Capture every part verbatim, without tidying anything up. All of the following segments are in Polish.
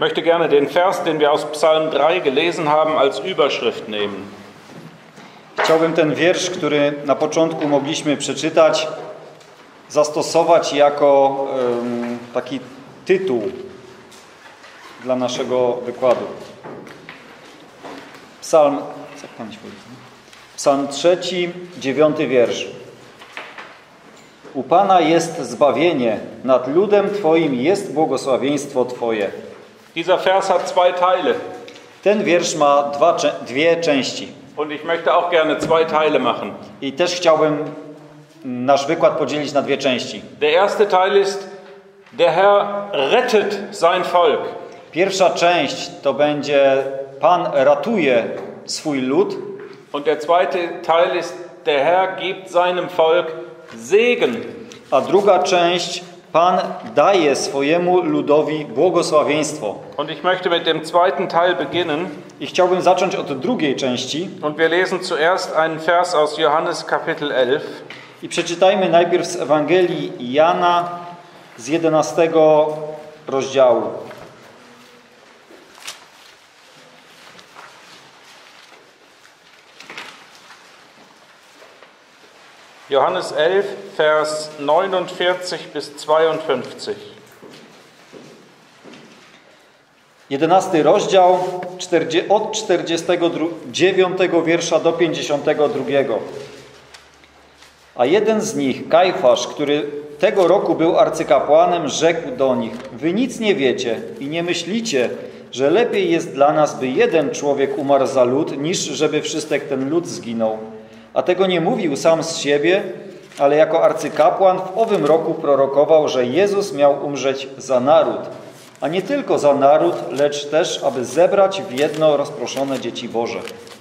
möchte gerne den Vers, den wir aus Psalm drei gelesen haben, als Überschrift nehmen. Chciałbym ten wiersz, który na początku mogliśmy przeczytać, zastosować jako um, taki tytuł dla naszego wykładu. Psalm, co pan się powie? Psalm trzeci, dziewiąty wiersz. U Pana jest zbawienie, nad ludem Twoim jest błogosławieństwo Twoje. Dieser Vers hat zwei Teile. Ten wiersz ma dwa, dwie części. Und ich möchte auch gerne zwei Teile machen. I też chciałbym nasz wykład podzielić na dwie części. Der erste Teil ist, der Herr rettet sein Volk. Pierwsza część to będzie Pan ratuje swój lud. Und der zweite Teil ist, der Herr gibt seinem Volk Segen. A druga część, Pan daje swojemu ludowi błogosławieństwo. Und ich möchte mit dem zweiten Teil beginnen. I chciałbym zacząć od drugiej części. Und wir lesen zuerst einen Vers aus Johannes Kapitel elf. I przeczytajmy najpierw z Ewangelii Jana z jedenastego rozdziału. Johannes elf, Vers neunundvierzig bis zweiundfünfzig. Jedenasty rozdział od czterdziestego dziewiątego wiersza do pięćdziesiątego drugiego. A jeden z nich, Kajfasz, który tego roku był arcykapłanem, rzekł do nich: wy nic nie wiecie i nie myślicie, że lepiej jest dla nas, by jeden człowiek umarł za lud, niż żeby wszystek ten lud zginął. A tego nie mówił sam z siebie, ale jako arcykapłan w owym roku prorokował, że Jezus miał umrzeć za naród. A nie tylko za naród, lecz też, aby zebrać w jedno rozproszone dzieci Boże.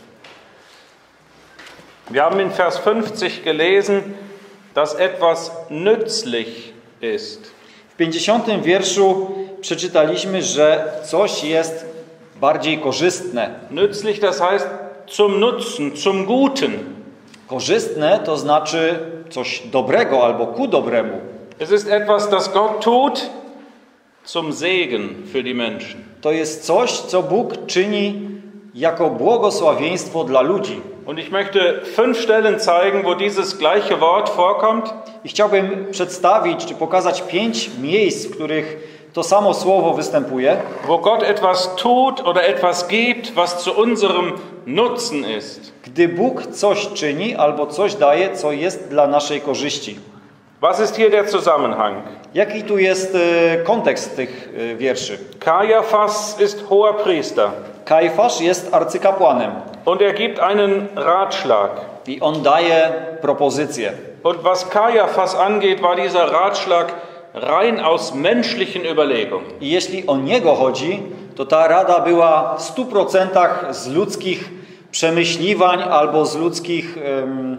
Wir haben in Vers fünfzig gelesen, dass etwas nützlich ist. W pięćdziesiątym wierszu przeczytaliśmy, że coś jest bardziej korzystne. Nützlich, das heißt zum Nutzen, zum Guten. Korzystne to znaczy coś dobrego albo ku dobremu. Es ist etwas, das Gott tut zum Segen für die Menschen. To jest coś, co Bóg czyni jako błogosławieństwo dla ludzi. Und ich möchte fünf Stellen zeigen, wo dieses gleiche Wort vorkommt. I chciałbym przedstawić czy pokazać pięć miejsc, w których to samo słowo występuje. Wo Gott etwas tut oder etwas gibt, was zu unserem Nutzen ist. Gdy Bóg coś czyni albo coś daje, co jest dla naszej korzyści. Was ist hier der Zusammenhang? Jaki tu jest e, kontekst tych e, wierszy? Kajafas ist hoher Priester. Kajfasz jest arcykapłanem. Und er gibt einen Ratschlag. I on daje propozycję. Und was Kajafas angeht, war dieser Ratschlag rein aus menschlichen Überlegungen. I jeśli o niego chodzi, to ta rada była w stu procentach z ludzkich przemyśliwań albo z ludzkich um,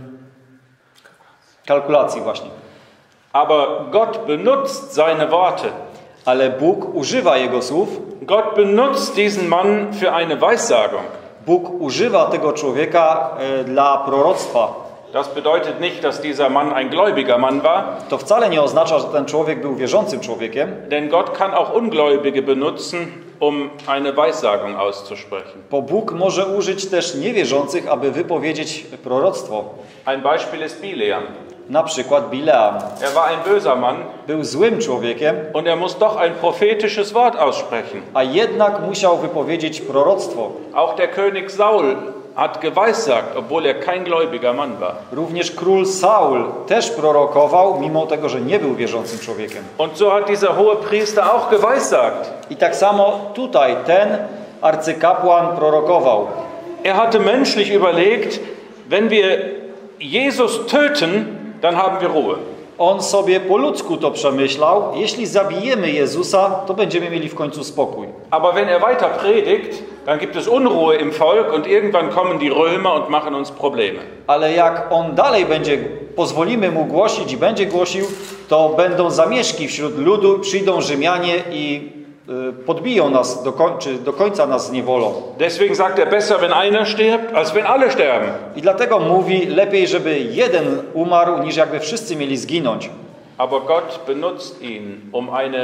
kalkulacji właśnie. Aber Gott benutzt seine Worte. Ale Bóg używa jego słów. Gott benutzt diesen Mann für eine Weissagung. Bóg używa tego człowieka e, dla proroctwa. Das bedeutet nicht, dass dieser Mann ein gläubiger Mann war. To wcale nie oznacza, że ten człowiek był wierzącym człowiekiem. Denn Gott kann auch Ungläubige benutzen, um eine Weissagung auszusprechen. Bo Bóg może użyć też niewierzących, aby wypowiedzieć proroctwo. Ein Beispiel ist Bileam. Na przykład Bileam. Er war ein böser Mann. Był złym człowiekiem. Und er muss doch ein prophetisches Wort aussprechen. A jednak musiał wypowiedzieć proroctwo. Auch der König Saul hat geweissagt, obwohl er kein gläubiger Mann war. Również król Saul też prorokował, mimo tego, że nie był wierzącym człowiekiem. Und so hat dieser hohe Priester auch geweissagt. I tak samo tutaj ten arcykapłan prorokował. Er hatte menschlich überlegt, wenn wir Jesus töten, dann haben wir Ruhe. On sobie po ludzku to przemyślał. Jeśli zabijemy Jezusa, to będziemy mieli w końcu spokój. Aber wenn er weiter predigt, dann gibt es Unruhe im Volk und irgendwann kommen die Römer und machen uns Probleme. Ale jak on dalej będzie, pozwolimy mu głosić i będzie głosił, to będą zamieszki wśród ludu, przyjdą Rzymianie i y, podbiją nas, do, koń, czy do końca nas zniewolą. Deswegen sagt er, besser wenn einer stirbt, als wenn alle sterben. I dlatego mówi, lepiej żeby jeden umarł, niż jakby wszyscy mieli zginąć. Aber Gott benutzt ihn, um eine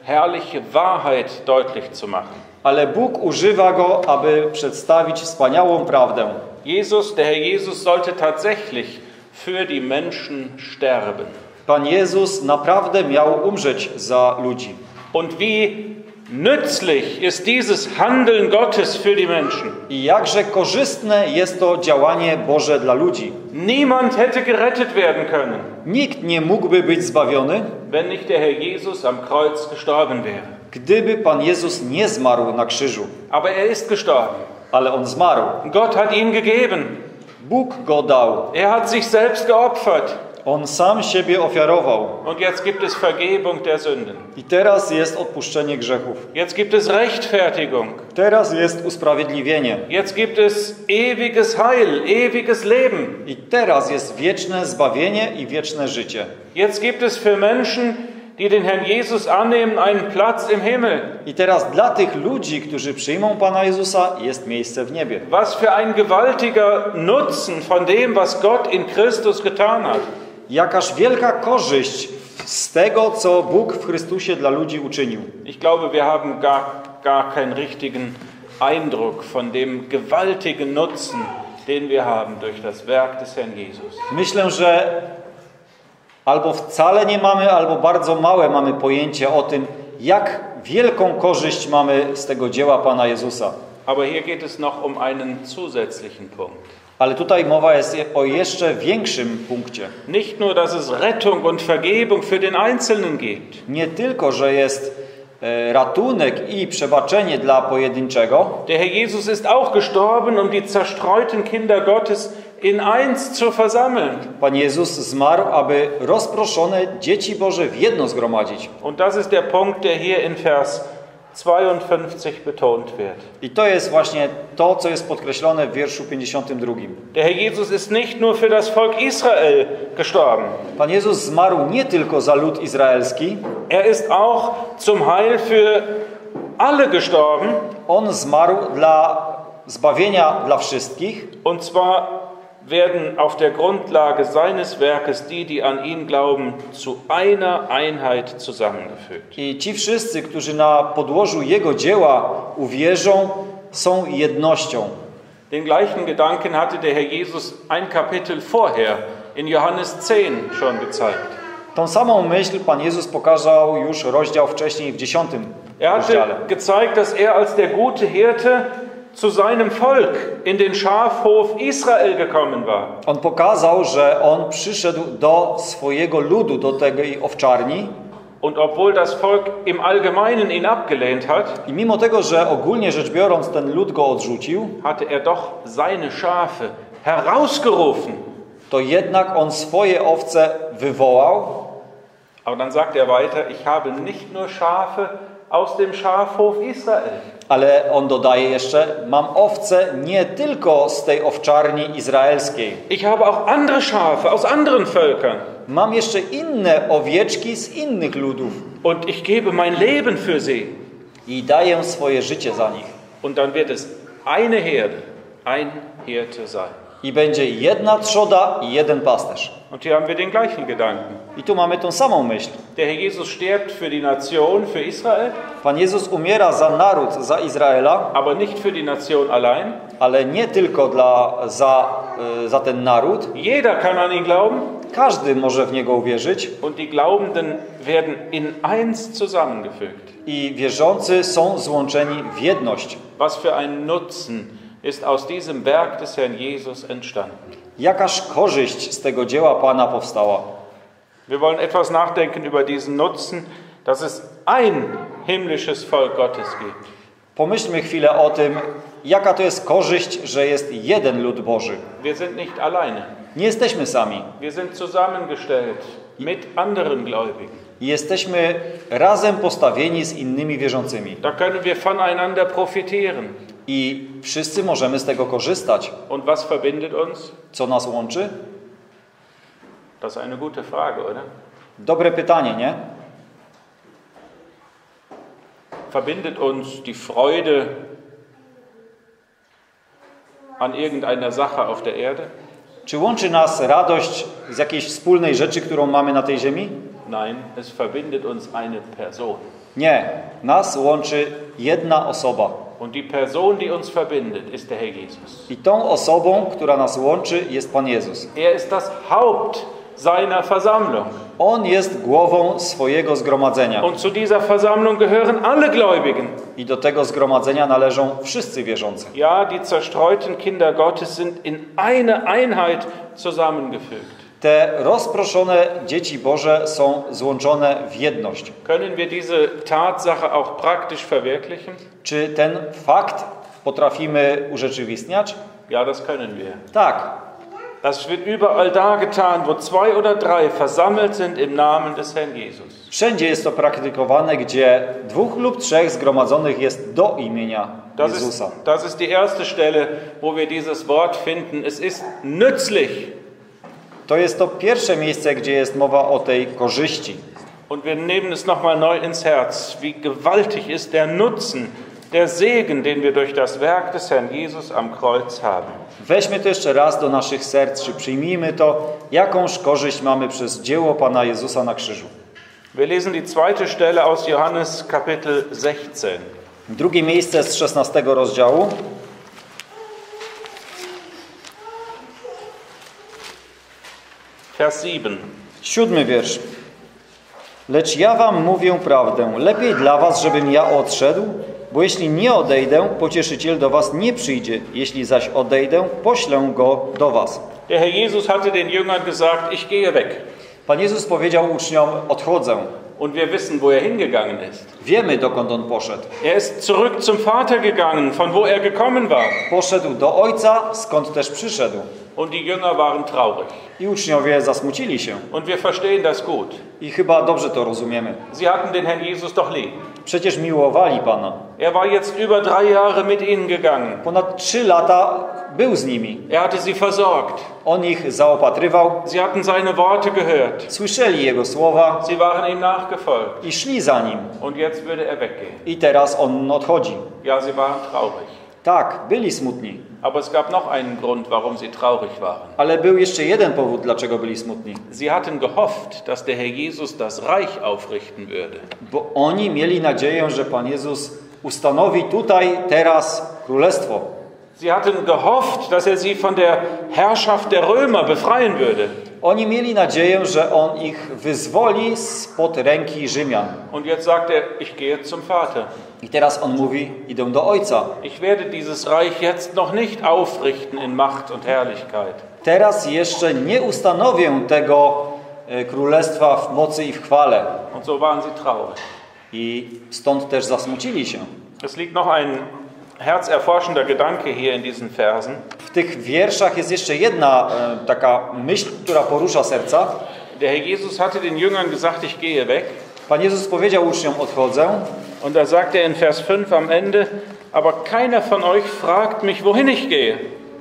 herrliche Wahrheit deutlich zu machen. Ale Bóg używa go, aby przedstawić wspaniałą prawdę. Jesus, der Herr Jesus, sollte tatsächlich für die Menschen sterben. Pan Jezus naprawdę miał umrzeć za ludzi. Und wie nützlich ist dieses Handeln Gottes für die Menschen. I jakże korzystne jest to działanie Boże dla ludzi. Niemand hätte gerettet werden können, Nikt nie mógłby być zbawiony, wenn nicht der Herr Jesus am Kreuz gestorben wäre. gdyby Pan Jezus nie zmarł na krzyżu. Aber er ist gestorben. Ale On zmarł. Gott hat ihn gegeben. Bóg go dał. Er hat sich selbst geopfert. On sam siebie ofiarował. Und jetzt gibt es Vergebung der Sünden. I teraz jest odpuszczenie grzechów. Jetzt gibt es Rechtfertigung. Teraz jest usprawiedliwienie. Jetzt gibt es ewiges Heil, ewiges Leben. I teraz jest wieczne zbawienie i wieczne życie. Jetzt gibt es für Menschen, die den Herrn Jesus annehmen, einen Platz im Himmel. I teraz dla tych ludzi, którzy przyjmą Pana Jezusa, jest miejsce w niebie. Was für ein gewaltiger Nutzen von dem, was Gott in Christus getan hat. Jakaż wielka korzyść z tego, co Bóg w Chrystusie dla ludzi uczynił. Ich glaube, wir haben gar, gar keinen richtigen Eindruck von dem gewaltigen Nutzen, den wir haben durch das Werk des Herrn Jesus. Myślę, że albo wcale nie mamy, albo bardzo małe mamy pojęcie o tym, jak wielką korzyść mamy z tego dzieła Pana Jezusa. Aber hier geht es noch um einen zusätzlichen Punkt. Ale tutaj mowa jest o jeszcze większym punkcie. Nicht nur, dass es Rettung und Vergebung für den Einzelnen gibt. Nie tylko, że jest e, ratunek i przebaczenie dla pojedynczego. Der Herr Jesus ist auch gestorben, um die zerstreuten Kinder Gottes in eins zu versammeln. Pan Jezus zmarł, aby rozproszone dzieci Boże w jedno zgromadzić. Und das ist der Punkt, der hier in Vers zweiundfünfzig betont wird. I to jest właśnie to, co jest podkreślone w wierszu pięćdziesiątym drugim. Der Herr Jesus ist nicht nur für das Volk Israel gestorben. Pan Jezus zmarł nie tylko za lud izraelski. Er ist auch zum Heil für alle gestorben. On zmarł dla zbawienia dla wszystkich. Und zwar werden auf der Grundlage seines Werkes die, die an ihn glauben, zu einer Einheit zusammengefügt. I ci wszyscy, którzy na podłożu Jego dzieła uwierzą, są jednością. Den gleichen Gedanken hatte der Herr Jesus ein Kapitel vorher in Johannes zehn schon gezeigt. Tą samą myśl Pan Jezus pokazał już rozdział wcześniej w dziesiątym Er hatte rozdziale. gezeigt, dass er als der gute Hirte zu seinem Volk in den Schafhof Israel gekommen war. On pokazał, że On przyszedł do swojego ludu, do tej owczarni. Und obwohl das Volk im Allgemeinen ihn abgelehnt hat, I mimo tego, że ogólnie rzecz biorąc ten lud go odrzucił, hatte er doch seine Schafe herausgerufen. to jednak On swoje owce wywołał. Aber dann sagt er weiter, ich habe nicht nur Schafe aus dem Schafhof Israel. Ale On dodaje jeszcze, mam owce nie tylko z tej owczarni izraelskiej. Ich habe auch andere Schafe aus anderen Völkern. Mam jeszcze inne owieczki z innych ludów. Und ich gebe mein Leben für sie. I daję swoje życie za nich. Und dann wird es eine Herde, ein Hirte sein. I będzie jedna trzoda i jeden pasterz. Und hier haben wir den gleichen Gedanken. I tu mamy tą samą myśl. Der Herr Jesus stirbt für die Nation, für Israel, Pan Jezus umiera za naród, za Izraela, aber nicht für die Nation allein. ale nie tylko dla, za, y, za ten naród. Jeder kann an ihn glauben. Każdy może w Niego uwierzyć. Und die Glaubenden werden in eins zusammengefügt. I wierzący są złączeni w jedność. Was für ein Nutzen ist aus diesem Werk des Herrn Jesus entstanden. Jakaż korzyść z tego dzieła Pana powstała. Wir wollen etwas nachdenken über diesen Nutzen, dass es ein himmlisches Volk Gottes gibt. Pomyślmy chwilę o tym, jaka to jest korzyść, że jest jeden lud Boży. Wir sind nicht alleine. Nie jesteśmy sami. Wir sind zusammengestellt mit anderen Gläubigen. Jesteśmy razem postawieni z innymi wierzącymi. Da können wir voneinander profitieren. I wszyscy możemy z tego korzystać. Und was verbindet uns? Co nas łączy? Das ist eine gute Frage, oder? Dobre pytanie, nie? Verbindet uns die Freude an irgendeiner Sache auf der Erde? Czy łączy nas radość z jakiejś wspólnej rzeczy, którą mamy na tej ziemi? Nein, es verbindet uns eine Person. Nie, nas łączy jedna osoba. Und die Person, die uns verbindet, ist der Herr Jesus. I tą osobą, która nas łączy, jest Pan Jezus. Er ist das Haupt seiner Versammlung. On jest głową swojego zgromadzenia. Und zu dieser Versammlung gehören alle Gläubigen. I do tego zgromadzenia należą wszyscy wierzący. Ja, die zerstreuten Kinder Gottes sind in eine Einheit zusammengefügt. Te rozproszone dzieci Boże są złączone w jedność. Können wir diese Tatsache auch praktisch verwirklichen? Czy ten fakt potrafimy urzeczywistniać? Ja, das können wir. Tak. Das wird überall da getan, wo zwei oder drei versammelt sind im Namen des Herrn Jesus. Wszędzie jest to praktykowane, gdzie dwóch lub trzech zgromadzonych jest do imienia Das Jezusa. ist, das ist die erste Stelle, wo wir dieses Wort finden. Es ist nützlich. To jest to pierwsze miejsce, gdzie jest mowa o tej korzyści. Und wir nehmen es nochmal neu ins Herz. Wie gewaltig ist der Nutzen, der Segen, den wir durch das Werk des Herrn Jesus am Kreuz haben. Weźmy to jeszcze raz do naszych serc, czy przyjmijmy to, jakąż korzyść mamy przez dzieło Pana Jezusa na krzyżu. Wir lesen die zweite Stelle aus Johannes Kapitel sechzehn. Drugie miejsce z szesnastego rozdziału. Vers sieben. Siódmy wiersz. Lecz ja wam mówię prawdę, lepiej dla was, żebym ja odszedł, bo jeśli nie odejdę, pocieszyciel do was nie przyjdzie. Jeśli zaś odejdę, poślę go do was. Der Herr Jesus hatte den Jüngern gesagt, ich gehe weg. Pan Jezus powiedział uczniom, odchodzę. Und wir wissen, wo er hingegangen ist. Wiemy, dokąd on poszedł. Er ist zurück zum Vater gegangen, von wo er gekommen war. Poszedł do Ojca, skąd też przyszedł. Und die Jünger waren traurig. I uczniowie zasmucili się. Und wir verstehen das gut. I chyba dobrze to rozumiemy. Sie hatten den Herrn Jesus doch lieb. Przecież miłowali Pana. Er war jetzt über drei Jahre mit ihnen gegangen. Ponad trzy lata był z nimi. Er hatte sie versorgt. On ich zaopatrywał. Sie hatten seine Worte gehört. Słyszeli Jego słowa Sie waren ihm nachgefolgt. i szli za Nim. Und jetzt würde er weggehen. I teraz On odchodzi. Ja, sie waren traurig. Tak, byli smutni. Aber es gab noch einen Grund, warum sie traurig waren. Ale był jeszcze jeden powód, dlaczego byli smutni. Sie hatten gehofft, dass der Herr Jesus das Reich aufrichten würde. Bo oni mieli nadzieję, że Pan Jezus ustanowi tutaj, teraz królestwo. Sie hatten gehofft, dass er sie von der Herrschaft der Römer befreien würde. Oni mieli nadzieję, że On ich wyzwoli spod ręki Rzymian. Und jetzt sagt er, ich gehe zum Vater. I teraz On mówi, idę do Ojca. Ich werde dieses Reich jetzt noch nicht aufrichten in Macht und Herrlichkeit. Teraz jeszcze nie ustanowię tego e, królestwa w mocy i w chwale. Und so waren sie traurig. I stąd też zasmucili się. Es liegt noch ein herzerforschender Gedanke hier in diesen Versen. W tych wierszach jest jeszcze jedna e, taka myśl, która porusza serca. Der Herr Jesus hatte den Jüngern gesagt, ich gehe weg. Pan Jezus powiedział uczniom, odchodzę. Und da sagt er in Vers fünf am Ende, aber keiner von euch fragt mich, wohin ich gehe.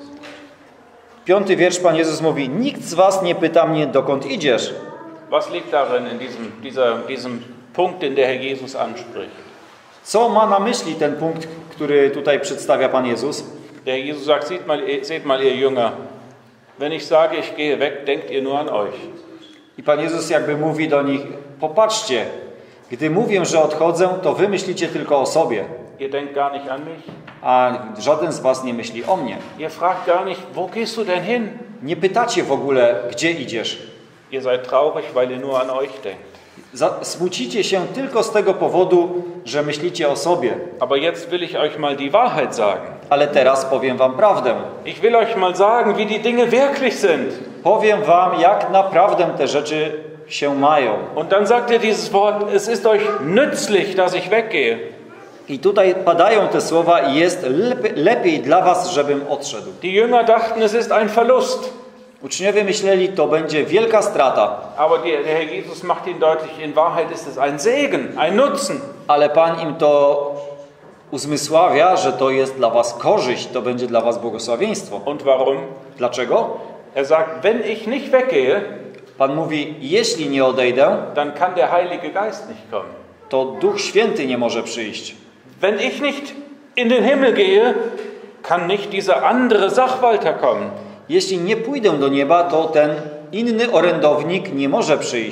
Piąty wiersz Pan Jezus mówi, nikt z was nie pyta mnie, dokąd idziesz. Was liegt darin in diesem, dieser, diesem Punkt, den der Herr Jesus anspricht? Co ma na myśli ten punkt, który tutaj przedstawia Pan Jezus? Der Herr Jesus sagt, seht mal, seht mal ihr Jünger, wenn ich sage, ich gehe weg, denkt ihr nur an euch. I Pan Jezus jakby mówi do nich, popatrzcie, gdy mówię, że odchodzę, to wy myślicie tylko o sobie, Ihr denkt gar nicht an mich. a żaden z was nie myśli o mnie. Ihr fragt gar nicht, wo gehst du denn hin? Nie pytacie w ogóle, gdzie idziesz. Ihr seid traurig, weil ihr nur an euch denkt. Smucicie się tylko z tego powodu, że myślicie o sobie. Aber jetzt will ich euch mal die Wahrheit sagen. Ale teraz powiem wam prawdę. Ich will euch mal sagen, wie die Dinge wirklich sind. Powiem wam, jak naprawdę te rzeczy się mają. Und dann sagt er dieses Wort, es ist euch nützlich, dass ich weggehe. I tutaj padają te słowa i jest lepiej, lepiej dla was, żebym odszedł. Die Jünger dachten, es ist ein Verlust. Uczniowie myśleli, to będzie wielka strata. Aber der, der Herr Jesus macht ihnen deutlich, in Wahrheit ist es ein Segen, ein Nutzen. Ale Pan im to uzmysławia, że to jest dla was korzyść, to będzie dla was błogosławieństwo. Und warum? Dlaczego? Er sagt, wenn ich nicht weggehe, Pan mówi, jeśli nie odejdę, dann kann der Heilige Geist nicht kommen. to Duch Święty nie może przyjść. Wenn ich nicht in den Himmel gehe, kann nicht dieser andere Sachwalter kommen. Jeśli nie pójdę do nieba, to ten inny orędownik nie może przyjść.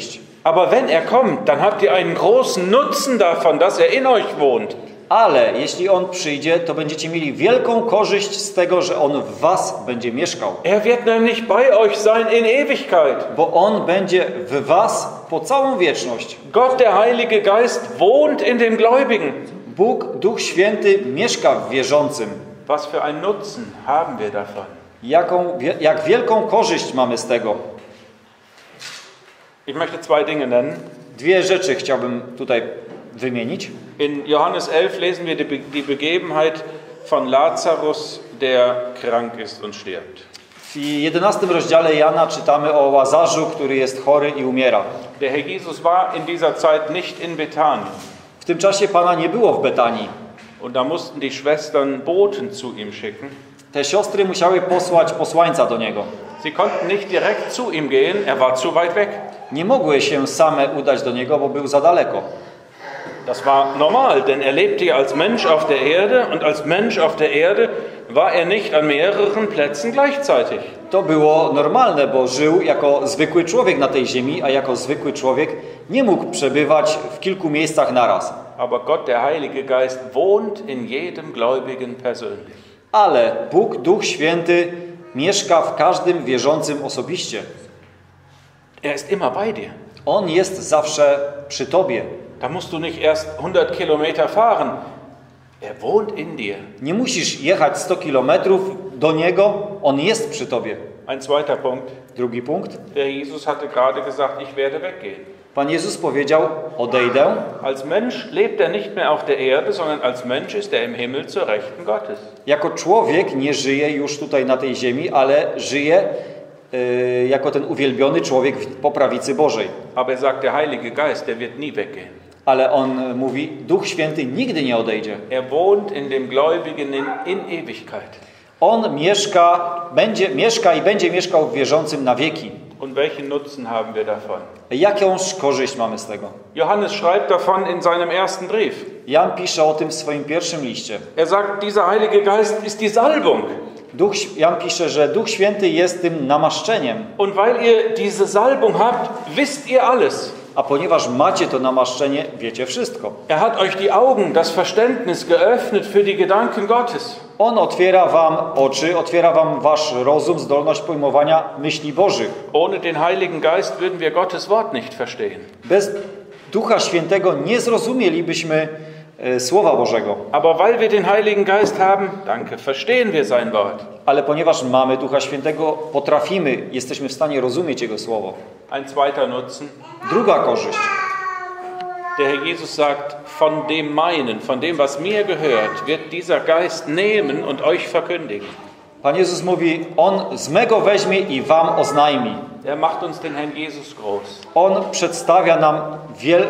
Aber wenn er kommt, dann habt ihr einen großen Nutzen davon, dass er in euch wohnt. Ale jeśli On przyjdzie, to będziecie mieli wielką korzyść z tego, że On w was będzie mieszkał. Er wird nämlich bei euch sein in Ewigkeit. Bo On będzie w was po całą wieczność. Gott, der Heilige Geist, wohnt in dem Gläubigen. Bóg, Duch Święty, mieszka w wierzącym. Was für einen Nutzen haben wir davon? Jaką, jak wielką korzyść mamy z tego? Ich möchte zwei Dinge nennen. Dwie rzeczy chciałbym tutaj wymienić. In Johannes elf lesen wir die, die Begebenheit von Lazarus, der krank ist und stirbt. W jedenastym rozdziale Jana czytamy o Łazarzu, który jest chory i umiera. Der Herr Jesus war in dieser Zeit nicht in Bethanien. W tym czasie Pana nie było w Betanii. Und da mussten die Schwestern Boten zu ihm schicken. Te siostry musiały posłać posłańca do Niego. Sie konnten nicht direkt zu ihm gehen, er war zu weit weg. Nie mogły się same udać do Niego, bo był za daleko. Das war normal, denn er lebte ja als Mensch auf der Erde und als Mensch auf der Erde war er nicht an mehreren Plätzen gleichzeitig. To było normalne, bo żył jako zwykły człowiek na tej ziemi, a jako zwykły człowiek nie mógł przebywać w kilku miejscach naraz. Aber Gott, der Heilige Geist, wohnt in jedem Gläubigen persönlich. Ale Bóg, Duch Święty, mieszka w każdym wierzącym osobiście. Er ist immer bei dir. On jest zawsze przy tobie. Da musst du nicht erst hundert Kilometer fahren. Er wohnt in dir. Nie musisz jechać sto kilometrów do Niego, On jest przy tobie. Ein zweiter Punkt. Drugi punkt. Der Jesus hatte gerade gesagt, ich werde weggehen. Pan Jezus powiedział, odejdę. Als Mensch lebt er nicht mehr auf der Erde, sondern als Mensch ist er im Himmel zur Rechten Gottes. Jako człowiek nie żyje już tutaj na tej ziemi, ale żyje yy, jako ten uwielbiony człowiek po prawicy Bożej. Aber er sagt, der Heilige Geist, der wird nie weggehen. Ale On mówi, Duch Święty nigdy nie odejdzie. Er wohnt in dem Gläubigen in, in Ewigkeit. On mieszka, będzie, mieszka i będzie mieszkał w wierzącym na wieki. Und welchen Nutzen haben wir davon? Jakąż korzyść mamy z tego? Johannes schreibt davon in seinem ersten Brief. Jan pisze o tym w swoim pierwszym liście. Er sagt, dieser Heilige Geist ist die Salbung. Duch, Jan pisze, że Duch Święty jest tym namaszczeniem. Und weil ihr diese Salbung habt, wisst ihr alles. A ponieważ macie to namaszczenie, wiecie wszystko. Er hat euch die Augen, das Verständnis geöffnet für die Gedanken Gottes. On otwiera wam oczy, otwiera wam wasz rozum, zdolność pojmowania myśli Bożych. Ohne den Heiligen Geist würden wir Gottes Wort nicht verstehen. Bez Ducha Świętego nie zrozumielibyśmy e, Słowa Bożego. Aber weil wir den Heiligen Geist haben, danke, verstehen wir sein Wort. Ale ponieważ mamy Ducha Świętego, potrafimy, jesteśmy w stanie rozumieć Jego Słowo. Ein zweiter Nutzen. Druga korzyść. Der Herr Jesus sagt, von dem meinen, von dem, was mir gehört, wird dieser Geist nehmen und euch verkündigen. Pan Jezus mówi, On z mego weźmie i wam oznajmi. Er macht uns den Herrn Jesus groß. On przedstawia nam, wiel...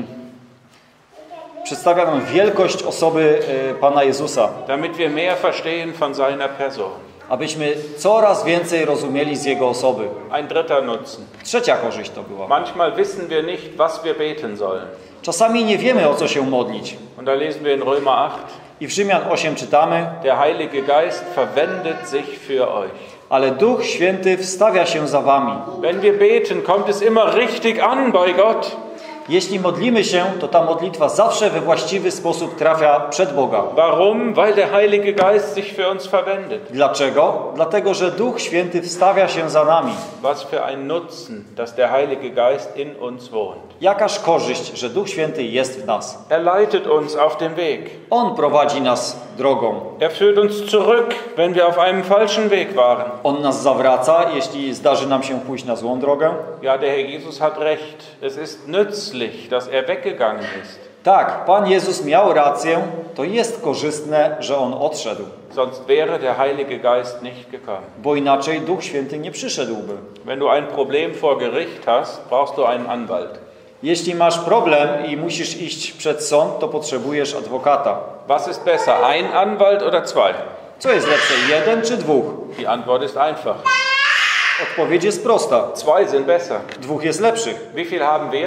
przedstawia nam wielkość osoby e, Pana Jezusa. Damit wir mehr verstehen von seiner Person. Abyśmy coraz więcej rozumieli z Jego osoby. Ein dritter Nutzen. Trzecia korzyść to była. Manchmal wissen wir nicht, was wir beten sollen. Czasami nie wiemy, o co się modlić. Und da lesen wir in Römer acht. I w Rzymian osiem czytamy, Der Heilige Geist verwendet sich für euch. ale Duch Święty wstawia się za wami. Wenn wir beten, kommt es immer richtig an bei Gott. Jeśli modlimy się, to ta modlitwa zawsze we właściwy sposób trafia przed Boga. Warum? Weil der Heilige Geist sich für uns verwendet. Dlaczego? Dlatego, że Duch Święty wstawia się za nami. Was für ein Nutzen, dass der Heilige Geist in uns wohnt. Jakaż korzyść, że Duch Święty jest w nas. Er leitet uns auf dem Weg. On prowadzi nas drogą. Er führt uns zurück, wenn wir auf einem falschen Weg waren. On nas zawraca, jeśli zdarzy nam się pójść na złą drogę. Ja, der Herr Jesus hat recht. Es ist nützlich, dass er weggegangen ist. Tak, Pan Jezus miał rację. To jest korzystne, że On odszedł. Sonst wäre der Heilige Geist nicht gekommen. Bo inaczej Duch Święty nie przyszedłby. Wenn du ein Problem vor Gericht hast, brauchst du einen Anwalt. Jeśli masz problem i musisz iść przed sąd, to potrzebujesz adwokata. Was ist besser, ein Anwalt oder zwei? Co jest lepsze, jeden czy dwóch? Die Antwort ist einfach. Odpowiedź jest prosta. Zwei sind besser. Dwóch jest lepszych. Wie viel haben wir?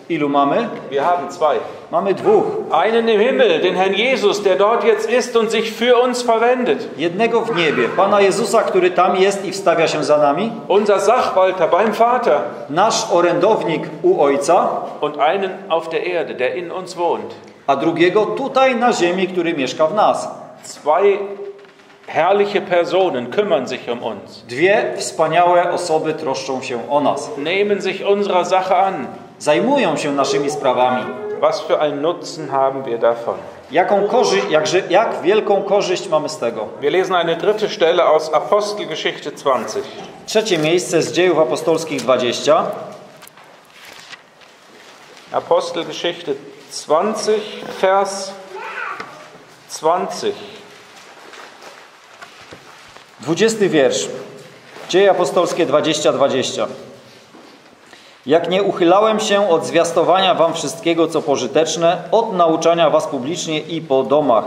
Ilu mamy? Wir haben zwei. Mamy dwóch. Einen im Himmel, den Herrn Jesus, der dort jetzt ist und sich für uns verwendet. Jednego w niebie, Pana Jezusa, który tam jest i wstawia się za nami. Unser Sachwalter beim Vater. Nasz orędownik u Ojca. Und einen auf der Erde, der in uns wohnt. A drugiego tutaj na ziemi, który mieszka w nas. Zwei herrliche Personen kümmern sich um uns. Dwie wspaniałe osoby troszczą się o nas. Nehmen sich unserer Sache an. Zajmują się naszymi sprawami. Was für einen Nutzen haben wir davon? Jaką korzyść, jakże, jak wielką korzyść mamy z tego? Wir lesen eine dritte Stelle aus Apostelgeschichte zwanzig. Trzecie miejsce z Dziejów Apostolskich dwadzieścia. Apostelgeschichte zwanzig, Vers zwanzig. dwudziesty wiersz. Dzieje apostolskie dwadzieścia, dwadzieścia. Jak nie uchylałem się od zwiastowania wam wszystkiego, co pożyteczne, od nauczania was publicznie i po domach.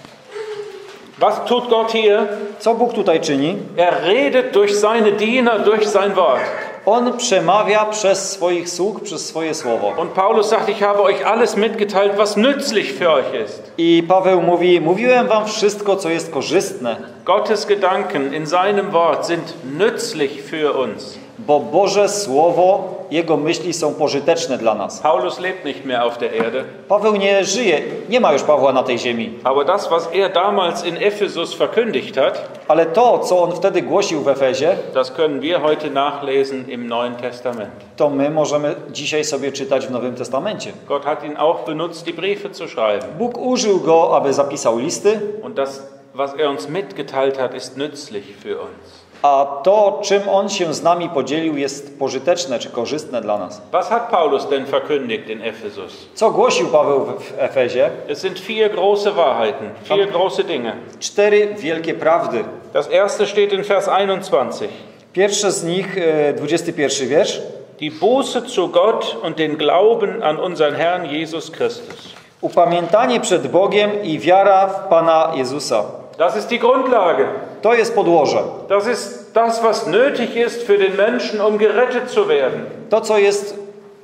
Was tut Gott hier? Co Bóg tutaj czyni? Er redet durch seine Diener, durch sein Wort. On przemawia przez swoich sług, przez swoje słowo. Und Paulus sagt, ich habe euch alles mitgeteilt, was nützlich für euch ist. I Paweł mówi, mówiłem wam wszystko, co jest korzystne. Gottes Gedanken in seinem Wort sind nützlich für uns. Bo Boże Słowo, Jego myśli są pożyteczne dla nas. Paulus lebt nicht mehr auf der Erde. Paweł nie żyje, nie ma już Pawła na tej ziemi. Aber das, was er damals in Ephesus verkündigt hat, Ale to, co on wtedy głosił w Efezie, das können wir heute nachlesen im Neuen Testament. to my możemy dzisiaj sobie czytać w Nowym Testamencie. Gott hat ihn auch benutzt, die Briefe zu schreiben. Bóg użył go, aby zapisał listy, Und das, was er uns mitgeteilt hat, ist nützlich für uns. a to, czym on się z nami podzielił, jest pożyteczne czy korzystne dla nas. Was hat Paulus denn verkündigt in Ephesus? Co głosił Paweł w Efezie? Es sind vier große Wahrheiten, vier große Dinge. Cztery wielkie prawdy. Das erste steht in Vers einundzwanzig. Pierwsze z nich, dwudziesty pierwszy wiersz. Die Buße zu Gott und den Glauben an unseren Herrn Jesus Christus. Upamiętanie przed Bogiem i wiara w Pana Jezusa. Das ist die Grundlage. To jest podłoże. Das ist das, was nötig ist für den Menschen, um gerettet zu werden. To, co jest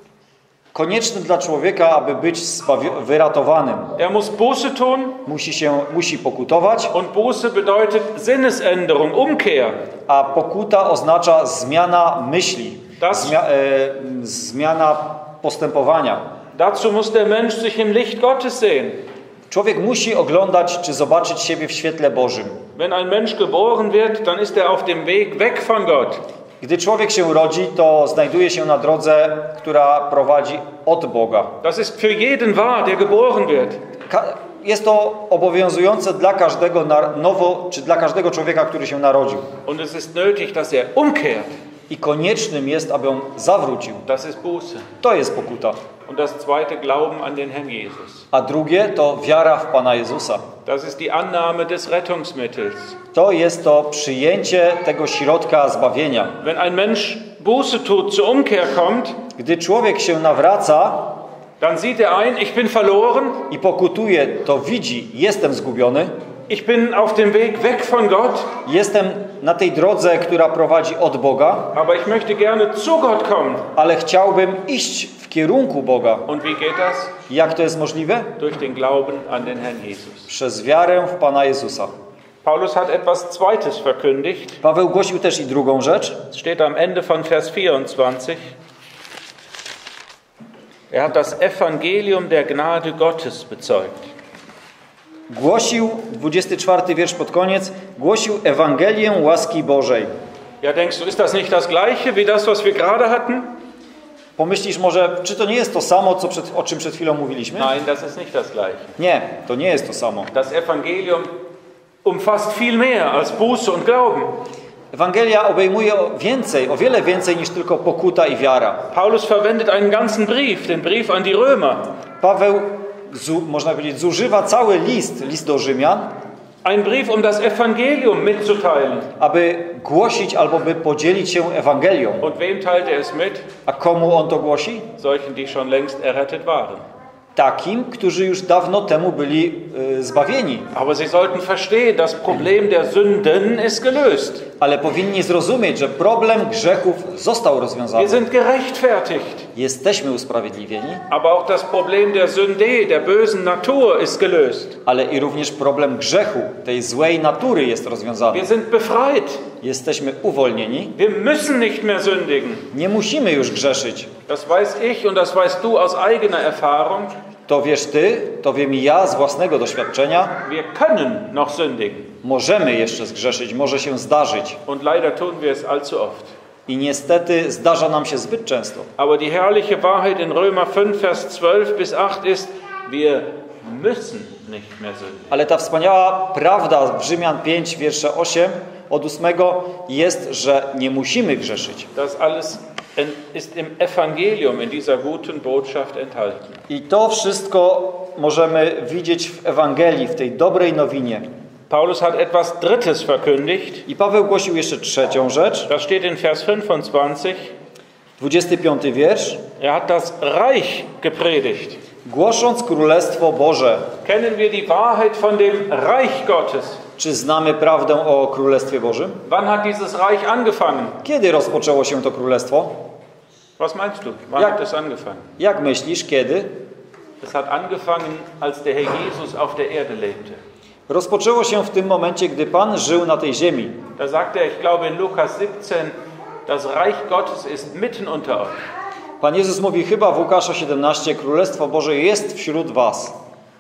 konieczne dla człowieka, aby być zbawi- wyratowanym. Er muss Buße tun. Musi się, musi pokutować, Und Buße bedeutet Sinnesänderung, Umkehr. a pokuta oznacza zmiana myśli, Das- zmia- e, zmiana postępowania. Dazu muss der Mensch sich im Licht Gottes sehen. Człowiek musi oglądać czy zobaczyć siebie w świetle Bożym. Wenn ein Mensch geboren wird, dann ist er auf dem Weg weg von Gott. Gdy człowiek się rodzi, to znajduje się na drodze, która prowadzi od Boga. Das ist für jeden wahr, der geboren wird. Ka- Jest to obowiązujące dla każdego na nowo, czy dla każdego człowieka, który się narodził. Und es ist nötig, dass er umkehrt. I koniecznym jest, aby on zawrócił. Das ist Buße. To jest pokuta. Und das zweite, Glauben an den Herrn Jesus. A drugie to wiara w Pana Jezusa. Das ist die Annahme des Rettungsmittels. To jest to przyjęcie tego środka zbawienia. Wenn ein Mensch Buße tut, zur Umkehr kommt, Gdy człowiek się nawraca dann sieht er ein, ich bin verloren, i pokutuje, to widzi, jestem zgubiony, ich bin auf dem Weg weg von Gott, jestem na tej drodze, która prowadzi od Boga, aber ich möchte gerne zu Gott kommen. ale chciałbym iść w kierunku Boga. Und wie geht das? Jak to jest możliwe? Durch den Glauben an den Herrn Jesus. Przez wiarę w Pana Jezusa. Paulus hat etwas Zweites verkündigt. Paweł głosił też i drugą rzecz. Es steht am Ende von Vers vierundzwanzig. Er hat das Evangelium der Gnade Gottes bezeugt. Głosił, dwudziesty czwarty wiersz pod koniec, głosił Ewangelię łaski Bożej. Ja, denkst du, ist das nicht das Gleiche wie das, was wir gerade hatten? Pomyślisz może, czy to nie jest to samo, co przed, o czym przed chwilą mówiliśmy? Nein, das ist nicht das Gleiche. Nie, to nie jest to samo. Das Evangelium umfasst viel mehr als Buße und Glauben. Ewangelia obejmuje o więcej, o wiele więcej niż tylko pokuta i wiara. Paulus verwendet einen ganzen Brief, den Brief an die Römer. Paweł, zu, można powiedzieć, zużywa cały list, list do Rzymian, Ein Brief, um das Evangelium mitzuteilen. aby głosić albo by podzielić się Ewangelią. Und wem teilt er es mit? A komu on to głosi? Solchen, die schon längst errettet waren. Takim, którzy już dawno temu byli y, zbawieni. Aber sie sollten verstehen, das Problem der Sünden ist gelöst. Ale powinni zrozumieć, że problem grzechów został rozwiązany. Wir sind gerechtfertigt. Jesteśmy usprawiedliwieni, Aber auch das Problem der Sünde, der bösen Natur ist gelöst. ale i również problem grzechu, tej złej natury jest rozwiązany. Wir sind befreit. Jesteśmy uwolnieni. Wir müssen nicht mehr sündigen. Nie musimy już grzeszyć. Das weiß ich und das weißt du aus eigener Erfahrung. To wiesz ty, to wiem i ja z własnego doświadczenia. Wir können noch sündigen. Możemy jeszcze zgrzeszyć, może się zdarzyć. Und leider tun wir es allzu oft. I niestety zdarza nam się zbyt często. Aber die herrliche Wahrheit in Römer fünf, Vers zwölf bis acht ist, wir müssen nicht mehr sündigen. Ale ta wspaniała prawda w Rzymian pięć, wiersze osiem od ósmego jest, że nie musimy grzeszyć. Das alles ist im Evangelium, in dieser guten Botschaft enthalten. I to wszystko możemy widzieć w Ewangelii, w tej dobrej nowinie. Paulus hat etwas Drittes verkündigt. I Paweł głosił jeszcze trzecią rzecz. Das steht in Vers fünfundzwanzig. dwudziesty piąty wiersz. Er hat das Reich gepredigt. Głosząc Królestwo Boże. Kennen wir die Wahrheit von dem Reich Gottes? Czy znamy prawdę o Królestwie Bożym? Wann hat dieses Reich angefangen? Kiedy rozpoczęło się to Królestwo? Was meinst du? Wann Jak- hat es angefangen? Jak myślisz, kiedy? Es hat angefangen, als der Herr Jesus auf der Erde lebte. Rozpoczęło się w tym momencie, gdy Pan żył na tej ziemi. Da sagt er, ich glaube in Lukas siebzehn, das Reich Gottes ist mitten unter euch. Pan Jezus mówi chyba w Łukasza siedemnaście, Królestwo Boże jest wśród was.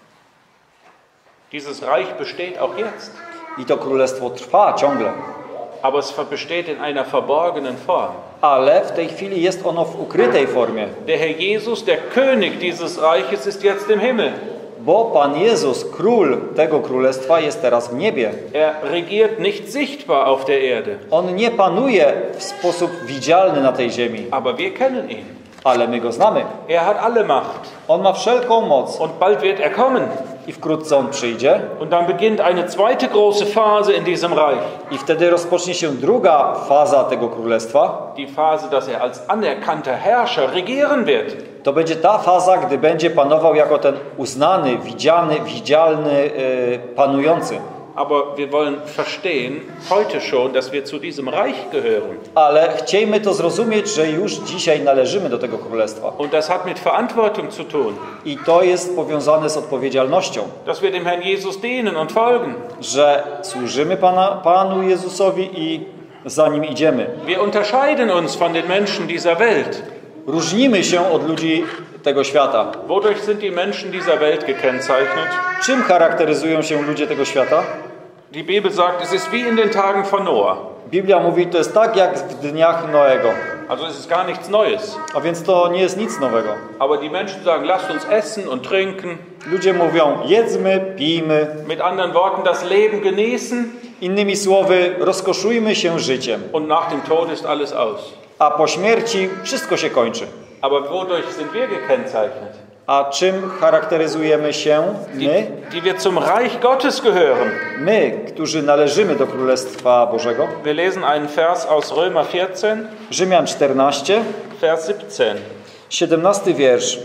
Dieses Reich besteht auch jetzt, I to królestwo trwa ciągle. aber es besteht in einer verborgenen Form. Ale w tej chwili jest ono w ukrytej formie. Der Herr Jesus, der König dieses Reiches, ist jetzt im Himmel. Bo Pan Jezus, król tego królestwa, jest teraz w niebie. Er regiert nicht sichtbar auf der Erde, On nie panuje w sposób widzialny na tej ziemi, aber wir kennen ihn. ale my go znamy. Er hat alle Macht On ma wszelką moc und bald wird er kommen. i wkrótce on przyjdzie. Und dann beginnt eine zweite große Phase in diesem Reich. I wtedy rozpocznie się druga faza tego królestwa. Die Phase, dass er als anerkannter Herrscher regieren wird. To będzie ta faza, gdy będzie panował jako ten uznany, widziany, widzialny, yy, panujący. Aber wir wollen verstehen, heute schon, dass wir zu diesem Reich gehören. Ale chciejmy to zrozumieć, że już dzisiaj należymy do tego królestwa. Und das hat mit Verantwortung zu tun. I to jest powiązane z odpowiedzialnością, Dass wir dem Herrn Jesus dienen und folgen. że służymy Pana, Panu Jezusowi i za Nim idziemy. Wir unterscheiden uns von den Menschen dieser Welt. Różnimy się od ludzi tego świata. Wodurch sind die Menschen dieser Welt gekennzeichnet? Czym charakteryzują się ludzie tego świata? Die Bibel sagt, es ist wie in den Tagen von Noah. Biblia mówi, to jest tak jak w dniach Noego. Also es ist gar nichts Neues. A więc to nie jest nic nowego. Aber die Menschen sagen, lasst uns essen und trinken. Ludzie mówią, jedzmy, pijmy. Mit anderen Worten, das Leben genießen. Innymi słowy, rozkoszujmy się życiem. Und nach dem Tod ist alles aus. A po śmierci wszystko się kończy. Aber wodurch sind wir gekennzeichnet? A czym charakteryzujemy się Die, my? die wir zum Reich Gottes gehören. My, którzy należymy do Królestwa Bożego. Wir lesen einen Vers aus Römer vierzehn, Rzymian czternaście, Vers siebzehn. siedemnasty wiersz.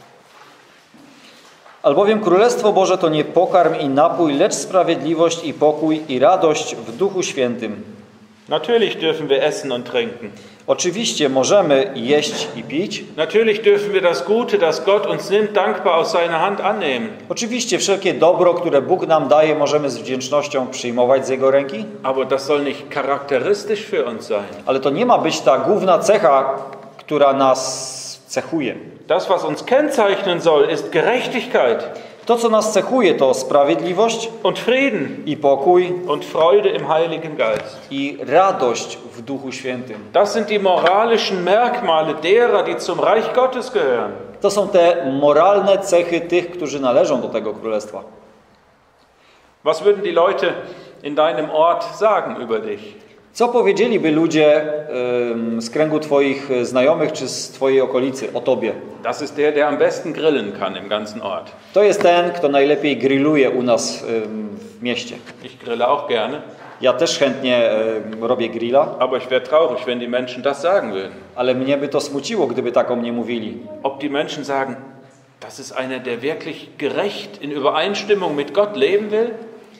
Albowiem Królestwo Boże to nie pokarm i napój, lecz sprawiedliwość i pokój i radość w Duchu Świętym. Natürlich dürfen wir essen und trinken. Oczywiście możemy jeść i pić. Natürlich dürfen wir das Gute, das Gott uns nimmt, dankbar aus seiner Hand annehmen. Oczywiście wszelkie dobro, które Bóg nam daje, możemy z wdzięcznością przyjmować z Jego ręki. Aber das soll nicht charakteristisch für uns sein. Ale to nie ma być ta główna cecha, która nas cechuje. Das, was uns kennzeichnen soll, ist Gerechtigkeit To, co nas cechuje, to sprawiedliwość und Frieden i pokój und Freude im Heiligen Geist. i radość w Duchu Świętym. Das sind die moralischen Merkmale derer, die zum Reich Gottes gehören. To są te moralne cechy tych, którzy należą do tego królestwa. Was würden die Leute in deinem Ort sagen über dich? Co powiedzieliby ludzie ym, z kręgu Twoich znajomych czy z Twojej okolicy o Tobie? Das ist der, der am besten grillen kann im ganzen Ort. To jest ten, kto najlepiej grilluje u nas ym, w mieście. Ich grille auch gerne, Ja też chętnie ym, robię grilla, aber ich wäre traurig, wenn die Menschen das sagen würden. ale mnie by to smuciło, gdyby tak o mnie mówili. Ob die Menschen sagen, das ist einer, der wirklich gerecht in Übereinstimmung mit Gott leben will?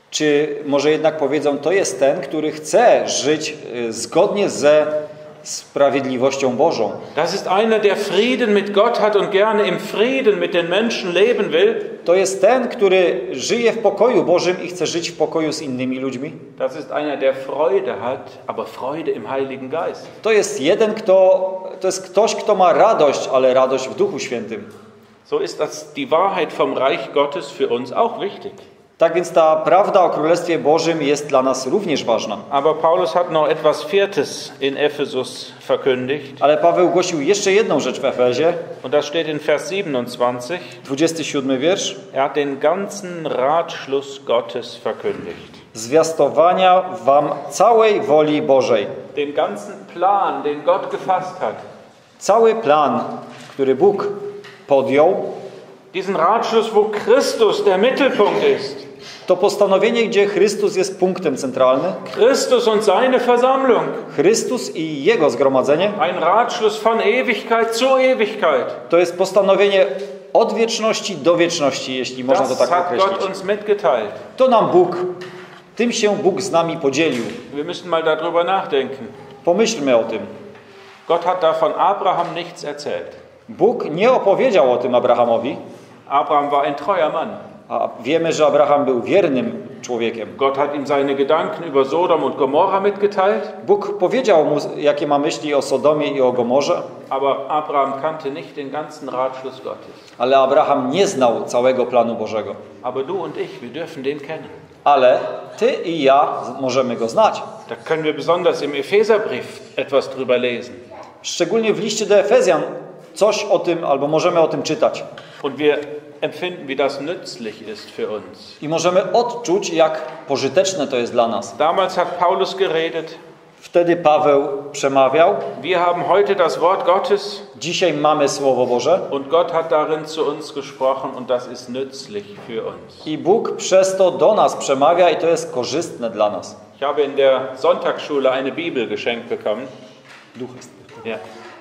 Czy może jednak powiedzą, to jest ten, który chce żyć y, zgodnie ze sprawiedliwością Bożą. Das ist einer, der Frieden mit Gott hat und gerne im Frieden mit den Menschen leben will. To jest ten, który żyje w pokoju Bożym i chce żyć w pokoju z innymi ludźmi. Das ist einer, der Freude hat, aber Freude im Heiligen Geist. To jest jeden, kto, to jest ktoś, kto ma radość, ale radość w Duchu Świętym. So ist das die Wahrheit vom Reich Gottes für uns auch wichtig. Tak więc ta prawda o Królestwie Bożym jest dla nas również ważna. Aber Paulus hat noch etwas Viertes in Ephesus verkündigt. Ale Paweł głosił jeszcze jedną rzecz w Efezie. Und das steht in Vers siebenundzwanzig. dwudziesty siódmy wiersz. Er hat den ganzen Ratschluss Gottes verkündigt. Zwiastowania wam całej woli Bożej. Den ganzen Plan, den Gott gefasst hat. Cały plan, który Bóg podjął. Diesen Ratschluss, wo Christus der Mittelpunkt ist. To postanowienie, gdzie Chrystus jest punktem centralnym. Christus und seine Versammlung. Chrystus i Jego zgromadzenie. Ein Ratschluss von Ewigkeit zu Ewigkeit. To jest postanowienie od wieczności do wieczności, jeśli można to Das tak hat Gott określić. uns mitgeteilt. To nam Bóg, tym się Bóg z nami podzielił. Wir müssen mal darüber nachdenken. Pomyślmy o tym. Gott hat da von Abraham nichts erzählt. Bóg nie opowiedział o tym Abrahamowi, Abraham war ein treuer Mann. a wiemy, że Abraham był wiernym człowiekiem. Gott hat ihm seine Gedanken über Sodom und Gomorra mitgeteilt. Bóg powiedział mu, jakie ma myśli o Sodomie i o Gomorze, Aber Abraham kannte nicht den ganzen Ratschluss Gottes. ale Abraham nie znał całego planu Bożego. Aber du und ich, wir dürfen den kennen. Ale ty i ja możemy go znać. Da können wir besonders im Epheserbrief etwas drüber lesen. Szczególnie w liście do Efezjan coś o tym, albo możemy o tym czytać. Und wir empfinden, wie das nützlich ist für uns. I możemy odczuć, jak pożyteczne to jest dla nas. Damals hat Paulus geredet. Wtedy Paweł przemawiał. Wir haben heute das Wort Gottes. Dzisiaj mamy Słowo Boże. Und Gott hat darin zu uns gesprochen und das ist nützlich für uns. I Bóg przez to do nas przemawia i to jest korzystne dla nas. Ich habe in der Sonntagsschule eine Bibel geschenkt bekommen. Duch jest. Ja.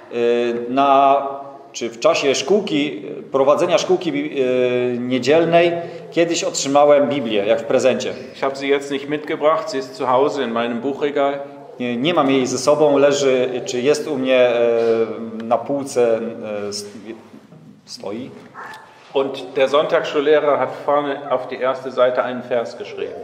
Na, czy w czasie szkółki, prowadzenia szkółki niedzielnej kiedyś otrzymałem Biblię, jak w prezencie. Ich habe sie jetzt nicht mitgebracht, sie ist zu Hause in meinem Buchregal. Nie, nie mam jej ze sobą, leży, czy jest u mnie na półce, stoi. Und der Sonntagsschullehrer hat vorne auf die erste Seite einen Vers geschrieben.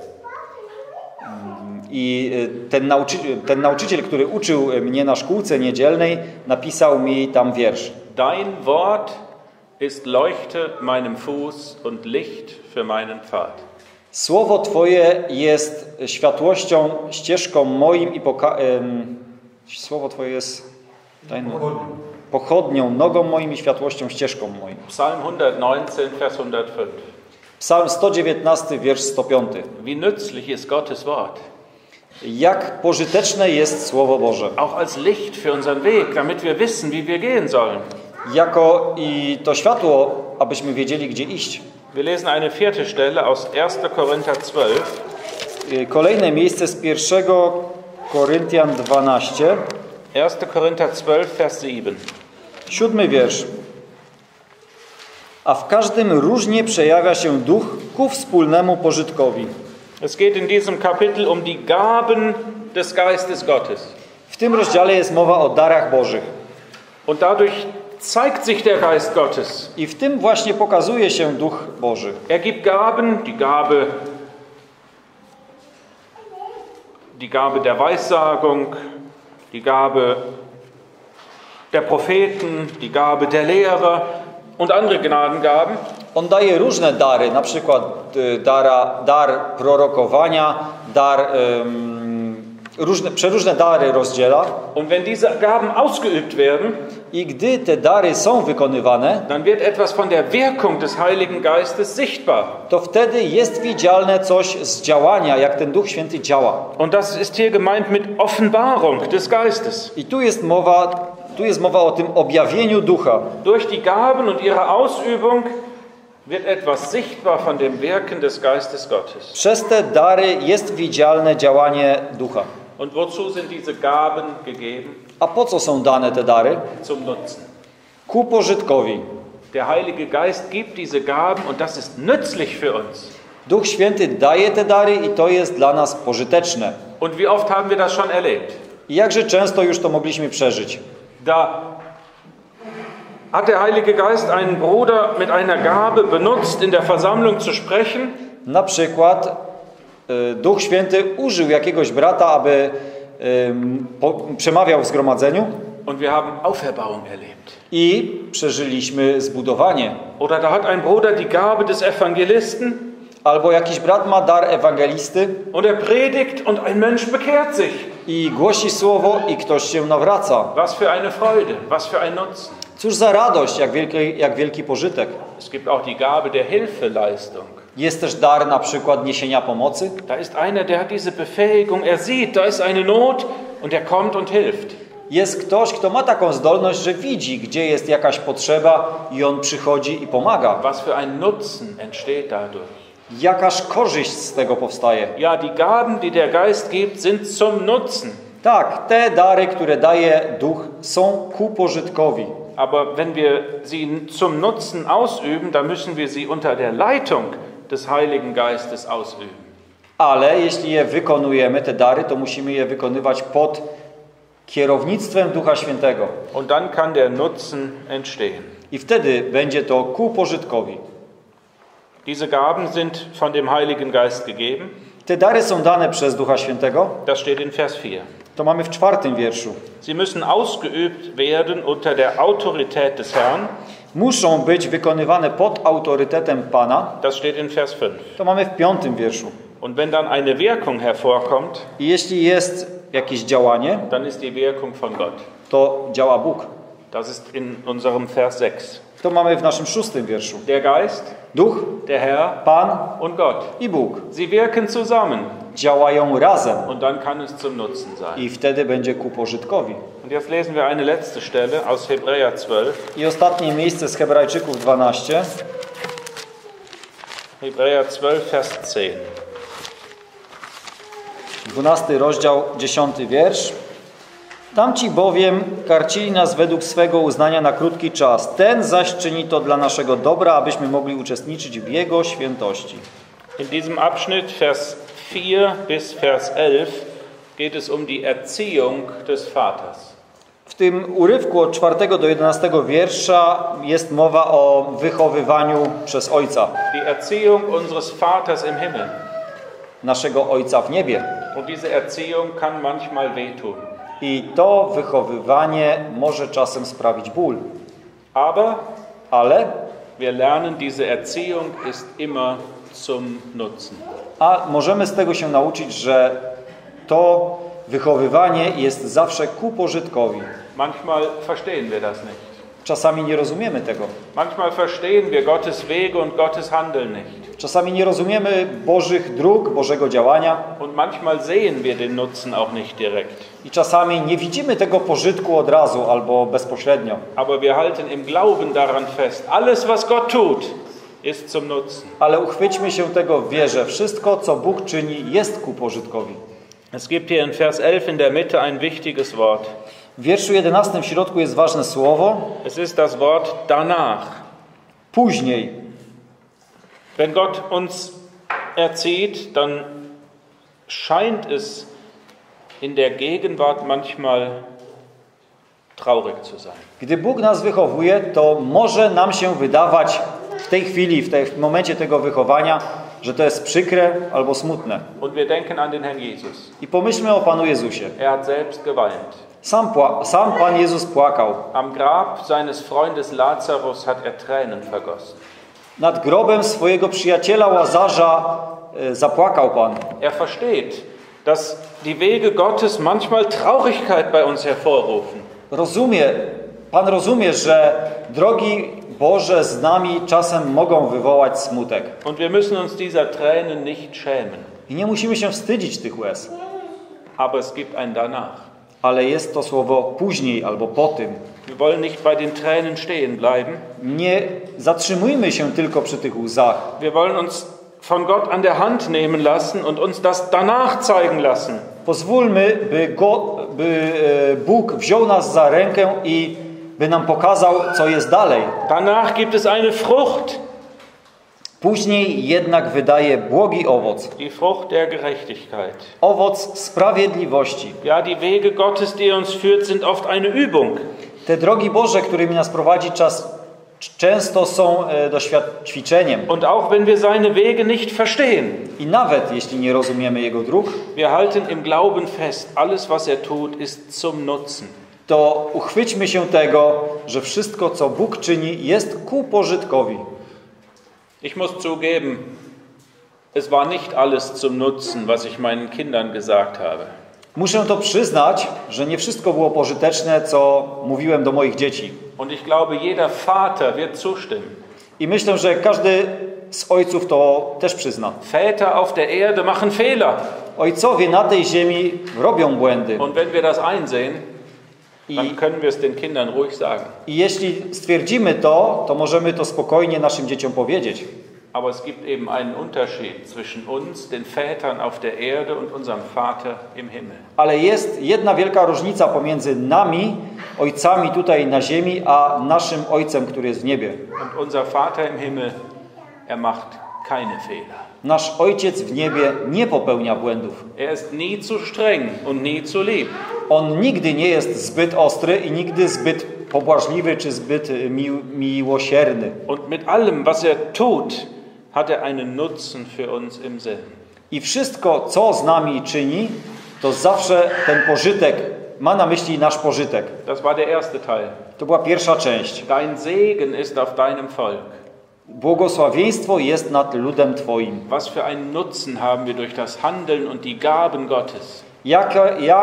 I ten nauczyciel, ten nauczyciel, który uczył mnie na szkółce niedzielnej, napisał mi tam wiersz. Dein Wort ist Leuchte meinem Fuß und Licht für meinen Pfad. Słowo Twoje jest światłością, ścieżką moim i poka- em, Słowo Twoje jest dajmy, pochodnią, nogą moim i światłością, ścieżką moim. Psalm hundertneunzehn, Vers hundertfünf. Psalm sto dziewiętnasty, wiersz sto piąty. Wie nützlich ist Gottes Wort. Jak pożyteczne jest Słowo Boże. Auch als Licht für unseren Weg, damit wir wissen, wie wir gehen sollen. Jako i to światło, abyśmy wiedzieli, gdzie iść. Wir lesen eine vierte Stelle aus erster Korinther zwölf. Kolejne miejsce z pierwszego Koryntian dwanaście. erster Korinther zwölf, Vers sieben. Siódmy wiersz. A w każdym różnie przejawia się duch ku wspólnemu pożytkowi. Es geht in diesem Kapitel um die Gaben des Geistes Gottes. W tym rozdziale jest mowa o darach Bożych. Und dadurch zeigt sich der Geist Gottes. I w tym właśnie pokazuje się Duch Boży. Er gibt Gaben, die Gabe, die Gabe der Weissagung, die Gabe der Propheten, die Gabe der Lehre und andere Gnadengaben. On daje różne dary, na przykład dara, dar prorokowania, dar, um, różne, przeróżne dary rozdziela. Und wenn diese Gaben ausgeübt werden, i gdy te dary są wykonywane, dann wird etwas von der Wirkung des Heiligen Geistes sichtbar. To wtedy jest widzialne coś z działania, jak ten Duch Święty działa. Und das ist hier gemeint mit Offenbarung des Geistes. I tu jest mowa, tu jest mowa o tym objawieniu Ducha. Durch die Gaben und ihre Ausübung wird etwas sichtbar von dem Wirken des Geistes Gottes. Przez te dary jest widzialne działanie Ducha. Und wozu sind diese Gaben gegeben? A po co są dane te dary? Zum Nutzen. Ku pożytkowi. Der Heilige Geist gibt diese Gaben und das ist nützlich für uns. Duch Święty daje te dary i to jest dla nas pożyteczne. Und wie oft haben wir das schon erlebt? I jakże często już to mogliśmy przeżyć. Da hat der Heilige Geist einen Bruder mit einer Gabe benutzt, in der Versammlung zu sprechen. Na przykład y, Duch Święty użył jakiegoś brata, aby y, po, przemawiał w zgromadzeniu. Und wir haben Auferbauung erlebt. I przeżyliśmy zbudowanie. Oder da hat ein Bruder die Gabe des Evangelisten. Albo jakiś brat ma dar ewangelisty. Und er predigt und ein Mensch bekehrt sich. I głosi słowo i ktoś się nawraca. Was für eine Freude, was für ein Nutzen. Cóż za radość, jak wielki, jak wielki pożytek. Es gibt auch die Gabe der Hilfeleistung. Jest też dar na przykład niesienia pomocy. Da ist einer, der hat diese Befähigung, er sieht, da ist eine Not und er kommt und hilft. Jest ktoś, kto ma taką zdolność, że widzi, gdzie jest jakaś potrzeba i on przychodzi i pomaga. Was für ein Nutzen entsteht dadurch. Jakaż korzyść z tego powstaje. Ja, die Gaben, die der Geist gibt, sind zum Nutzen. Tak, te dary, które daje Duch, są ku pożytkowi. Aber wenn wir sie zum Nutzen ausüben, dann müssen wir sie unter der Leitung des Heiligen Geistes ausüben. Ale jeśli je wykonujemy, te dary, to musimy je wykonywać pod kierownictwem Ducha Świętego. Und dann kann der Nutzen entstehen. I wtedy będzie to ku pożytkowi. Diese Gaben sind von dem Heiligen Geist gegeben. Te dary są dane przez Ducha Świętego. Das steht in Vers vier. To mamy w czwartym wierszu. Sie müssen ausgeübt werden unter der Autorität des Herrn. Muszą być wykonywane pod autorytetem Pana. Das steht in Vers fünf. To mamy w piątym wierszu. Und wenn dann eine Wirkung hervorkommt, I jeśli jest jakieś działanie, dann ist die Wirkung von Gott. to działa Bóg. Das ist in unserem Vers sechs. To mamy w naszym szóstym wierszu. Der Geist, Duch, der Herr Pan und Gott. i Bóg Sie wirken zusammen działają razem. und dann kann es zum Nutzen sein. I wtedy będzie ku pożytkowi. Und jetzt lesen wir eine letzte Stelle aus Hebräer zwölf. I ostatnie miejsce z Hebrajczyków dwanaście. Hebräer zwölf, Vers zehn. dwunasty rozdział, dziesiąty wiersz. Tamci bowiem karcili nas według swego uznania na krótki czas. Ten zaś czyni to dla naszego dobra, abyśmy mogli uczestniczyć w Jego świętości. In diesem Abschnitt, Vers vier bis Vers elf, geht es um die Erziehung des Vaters. W tym urywku od czwartego do jedenastego wiersza jest mowa o wychowywaniu przez Ojca, Die Erziehung unseres Vaters im Himmel. naszego Ojca w niebie. Und diese Erziehung kann manchmal wehtun. I to wychowywanie może czasem sprawić ból. Aber Ale, wir lernen, diese Erziehung ist immer zum Nutzen. a możemy z tego się nauczyć, że to wychowywanie jest zawsze ku pożytkowi. Manchmal verstehen wir das nicht. Czasami nie rozumiemy tego. Manchmal verstehen wir Gottes Wege und Gottes Handeln nicht. Czasami nie rozumiemy Bożych dróg, Bożego działania. Und manchmal sehen wir den Nutzen auch nicht direkt. I czasami nie widzimy tego pożytku od razu albo bezpośrednio. Aber wir halten im Glauben daran fest. Alles, was Gott tut, ist zum Nutzen. Ale uchwyćmy się tego w wierze. Wszystko, co Bóg czyni, jest ku pożytkowi. Es gibt hier in Vers elf in der Mitte ein wichtiges Wort. W wierszu jedenastym w środku jest ważne słowo. Es ist das Wort danach. Później. Wenn Gott uns erzieht, dann scheint es in der Gegenwart manchmal traurig zu sein. Gdy Bóg nas wychowuje, to może nam się wydawać w tej chwili, w, tej, w momencie tego wychowania, że to jest przykre albo smutne. Und wir denken an den Herrn Jesus. I pomyślmy o Panu Jezusie. Er hat selbst geweint. Sam, pła- sam Pan Jezus płakał. Am Grab seines Freundes Lazarus hat er Tränen vergossen. Nad grobem swojego przyjaciela Łazarza e, zapłakał Pan. Er versteht, dass die Wege Gottes manchmal Traurigkeit bei uns hervorrufen. Rozumie, Pan rozumie, że drogi Boże z nami czasem mogą wywołać smutek. Und wir müssen uns dieser Tränen nicht schämen. I nie musimy się wstydzić tych łez. Aber es gibt ein danach. Ale jest to słowo później albo po tym. Wir wollen nicht bei den Tränen stehen bleiben. Nie zatrzymujmy się tylko przy tych łzach. Wir wollen uns von Gott an der Hand nehmen lassen und uns das danach zeigen lassen. Pozwólmy, by, go, by e, Bóg wziął nas za rękę i by nam pokazał, co jest dalej. Danach gibt es eine Frucht. Później jednak wydaje błogi owoc. Die Frucht der Gerechtigkeit. Owoc sprawiedliwości. Ja, die Wege Gottes, die uns führt, sind oft eine Übung. Te drogi Boże, którymi nas prowadzi, czas, często są e, doświad- ćwiczeniem. Und auch wenn wir seine Wege nicht verstehen, I nawet jeśli nie rozumiemy Jego dróg, wir halten im Glauben fest, alles was er tut, ist zum Nutzen. to uchwyćmy się tego, że wszystko, co Bóg czyni, jest ku pożytkowi. Ich muss zugeben, es war nicht alles zum Nutzen, was ich meinen Kindern gesagt habe. Muszę to przyznać, że nie wszystko było pożyteczne, co mówiłem do moich dzieci. Und ich glaube, jeder Vater wird zustimmen. I myślę, że każdy z ojców to też przyzna. Väter auf der Erde machen Fehler. Ojcowie na tej ziemi robią błędy. Und wenn wir das einsehen, I, dann können wir es den Kindern ruhig sagen. I jeśli stwierdzimy to, to możemy to spokojnie naszym dzieciom powiedzieć. Aber es gibt eben einen Unterschied zwischen uns, den Vätern auf der Erde und unserem Vater im Himmel. Ale jest jedna wielka różnica pomiędzy nami, ojcami tutaj na ziemi, a naszym Ojcem, który jest w niebie. Und unser Vater im Himmel, er macht keine Fehler. Nasz Ojciec w niebie nie popełnia błędów. Er ist nie zu streng und nie zu lieb. On nigdy nie jest zbyt ostry i nigdy zbyt pobłażliwy czy zbyt mi miłosierny. Und mit allem, was er tut, hat er einen Nutzen für uns im Sinn. I wszystko, co z nami czyni, to zawsze ten pożytek, ma na myśli nasz pożytek. Das war der erste Teil. To była pierwsza część. Dein Segen ist auf deinem Volk. Błogosławieństwo jest nad ludem Twoim. Was für einen Nutzen haben wir durch das Handeln und die Gaben Gottes? Jak,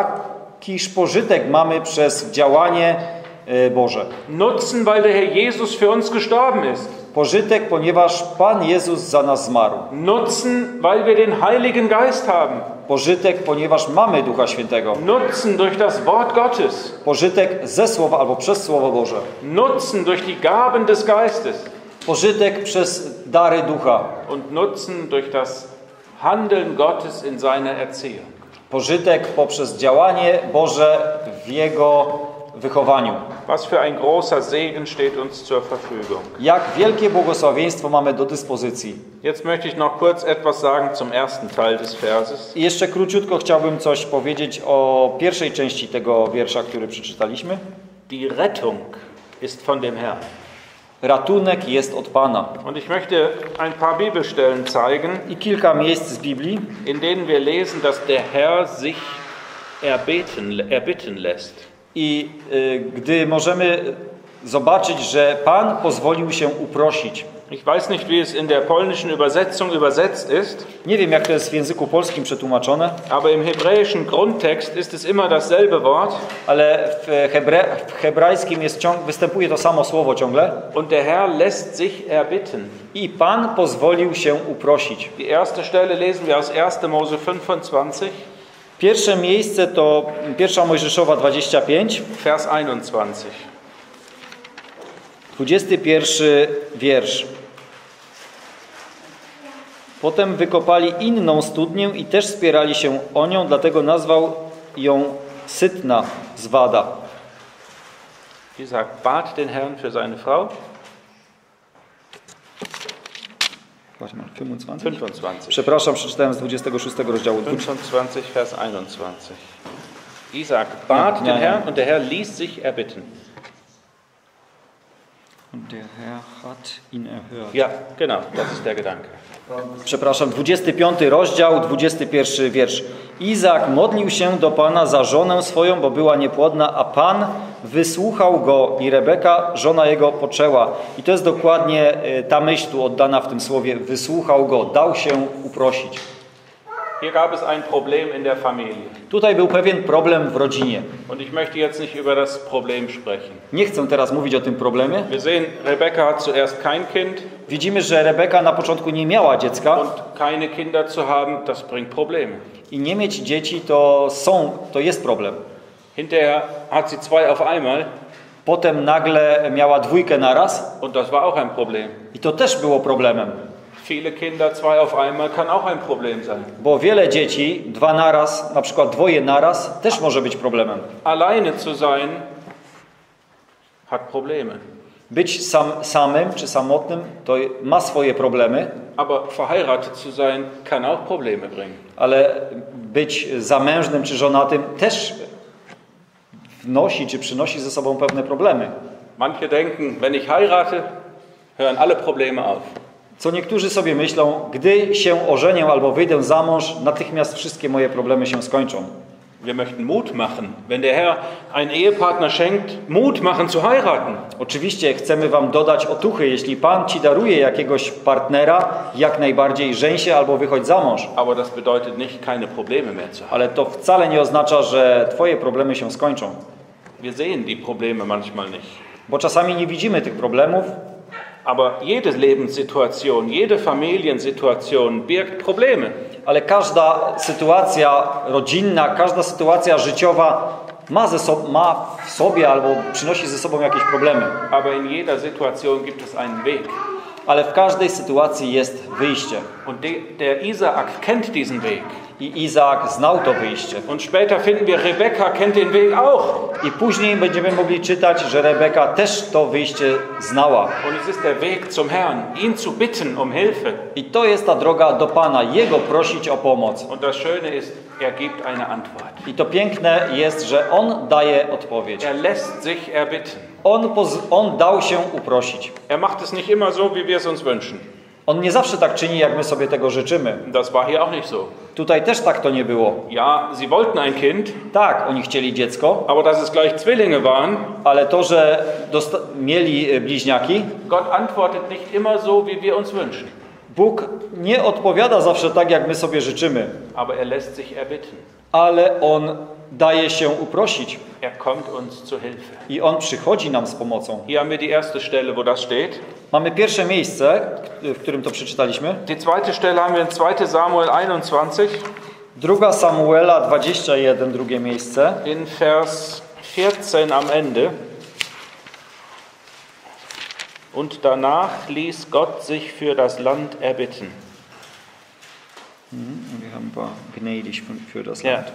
jakiż pożytek mamy przez działanie e, Boże? Nutzen, weil der Herr Jesus für uns gestorben ist. Pożytek, ponieważ Pan Jezus za nas zmarł. Nutzen, weil wir den Heiligen Geist haben. Pożytek, ponieważ mamy Ducha Świętego. Nutzen durch das Wort Gottes. Pożytek ze Słowa albo przez Słowo Boże. Nutzen durch die Gaben des Geistes. Pożytek przez dary Ducha. Und Nutzen durch das Handeln Gottes in seiner Erziehung. Pożytek poprzez działanie Boże w Jego wychowaniu. Was für ein großer Segen steht uns zur Verfügung. Jak wielkie błogosławieństwo mamy do dyspozycji. Jetzt möchte ich noch kurz etwas sagen zum ersten Teil des Verses. I jeszcze króciutko chciałbym coś powiedzieć o pierwszej części tego wiersza, który przeczytaliśmy. Die Rettung ist von dem Herrn. Ratunek jest od Pana. Und ich möchte ein paar Bibelstellen zeigen, I kilka miejsc z Biblii, in denen wir lesen, dass der Herr sich erbeten, erbitten lässt. i y, gdy możemy zobaczyć, że Pan pozwolił się uprosić. Ich weiß nicht, wie es in der polnischen Übersetzung übersetzt ist, Nie wiem, jak to jest w języku polskim przetłumaczone, aber im hebräischen Grundtext ist es immer dasselbe Wort. ale w, hebre, w hebrajskim jest ciąg, występuje to samo słowo ciągle. Und der Herr lässt sich erbitten. I Pan pozwolił się uprosić. Die erste Stelle lesen wir aus erster Mose fünfundzwanzig, Pierwsze miejsce to pierwsza Mojżeszowa dwadzieścia pięć, Vers einundzwanzig. dwudziesty pierwszy wiersz. Potem wykopali inną studnię i też spierali się o nią, dlatego nazwał ją Sytna z Wada. Isaac bat den Herrn für seine Frau. fünfundzwanzig? fünfundzwanzig. Przepraszam, przeczytałem z dwudziestego szóstego rozdziału. fünfundzwanzig, Vers einundzwanzig. Isaac bat Ja, den ja. Herrn und der Herr ließ sich erbitten. Und der Herr hat ihn erhört. Ja, genau, das ist der Gedanke. Przepraszam, dwudziesty piąty rozdział, dwudziesty pierwszy wiersz. Izaak modlił się do Pana za żonę swoją, bo była niepłodna, a Pan wysłuchał go i Rebeka, żona jego, poczęła. I to jest dokładnie ta myśl tu oddana w tym słowie. Wysłuchał go, dał się uprosić. Hier gab es ein Problem in der Familie. Tutaj był pewien problem w rodzinie. Und ich möchte jetzt nicht über das Problem sprechen. Nie chcę teraz mówić o tym problemie. Wir sehen, Rebekka hat zuerst kein Kind. Widzimy, że Rebeka na początku nie miała dziecka. Und keine Kinder zu haben, das bringt Probleme. I nie mieć dzieci to są, to jest problem. Hinterher hat sie zwei auf einmal. Potem nagle miała dwójkę naraz. Und das war auch ein Problem. I to też było problemem. Viele Kinder, zwei auf einmal, kann auch ein Problem sein. Bo wiele dzieci, dwa naraz, na przykład dwoje naraz, też może być problemem. Alleine zu sein, hat Probleme. Być sam, samym czy samotnym to ma swoje problemy, aber verheiratet zu sein kann auch Probleme bringen. ale być zamężnym czy żonatym też wnosi czy przynosi ze sobą pewne problemy. Manche denken, wenn ich heirate, hören alle Probleme auf. Co niektórzy sobie myślą, gdy się ożenię albo wyjdę za mąż, natychmiast wszystkie moje problemy się skończą. Wir möchten Mut machen, wenn der Herr einen Ehepartner schenkt, Mut machen zu heiraten. Oczywiście chcemy wam dodać otuchy, jeśli Pan ci daruje jakiegoś partnera, jak najbardziej żeń się albo wychodź za mąż. Aber das bedeutet nicht, keine Probleme mehr zu haben. Ale to wcale nie oznacza, że twoje problemy się skończą. Wir sehen die Probleme manchmal nicht. Bo czasami nie widzimy tych problemów, Aber jede Lebenssituation, jede Familiensituation birgt Probleme. ale każda sytuacja rodzinna, każda sytuacja życiowa ma, ze so, ma w sobie albo przynosi ze sobą jakieś problemy. Aber in jeder Situation gibt es einen Weg. Ale w każdej sytuacji jest wyjście. Und de, der Isaak kennt diesen Weg. I Izaak znał to wyjście. Und später finden wir, Rebekka kennt den Weg auch. I później będziemy mogli czytać, że Rebeka też to wyjście znała. Und es ist der Weg zum Herrn, ihn zu bitten um Hilfe. I to jest ta droga do Pana, Jego prosić o pomoc. Und das Schöne ist, er gibt eine Antwort. I to piękne jest, że On daje odpowiedź. Er lässt sich erbitten. On, poz- on dał się uprosić. Er macht es nicht immer so, wie wir es uns wünschen. On nie zawsze tak czyni, jak my sobie tego życzymy. Das war hier auch nicht so. Tutaj też tak to nie było. Ja, sie wollten ein Kind, Tak, oni chcieli dziecko, aber dass es gleich Zwillinge waren, ale to, że dosta- mieli bliźniaki, Gott antwortet nicht immer so, wie wir uns wünschen. Bóg nie odpowiada zawsze tak, jak my sobie życzymy, Aber er lässt sich erbitten. ale On daje się uprosić Er kommt uns zur Hilfe. i On przychodzi nam z pomocą. Hier haben wir die erste Stelle, wo das steht. Mamy pierwsze miejsce, w którym to przeczytaliśmy. Die zweite Stelle haben wir in zweiter Samuel einundzwanzig, Druga Samuela dwadzieścia jeden, drugie miejsce. in Vers vierzehn am Ende. Und danach ließ Gott sich für das Land erbitten. Wir haben ein paar gnädig für das Ja. Land.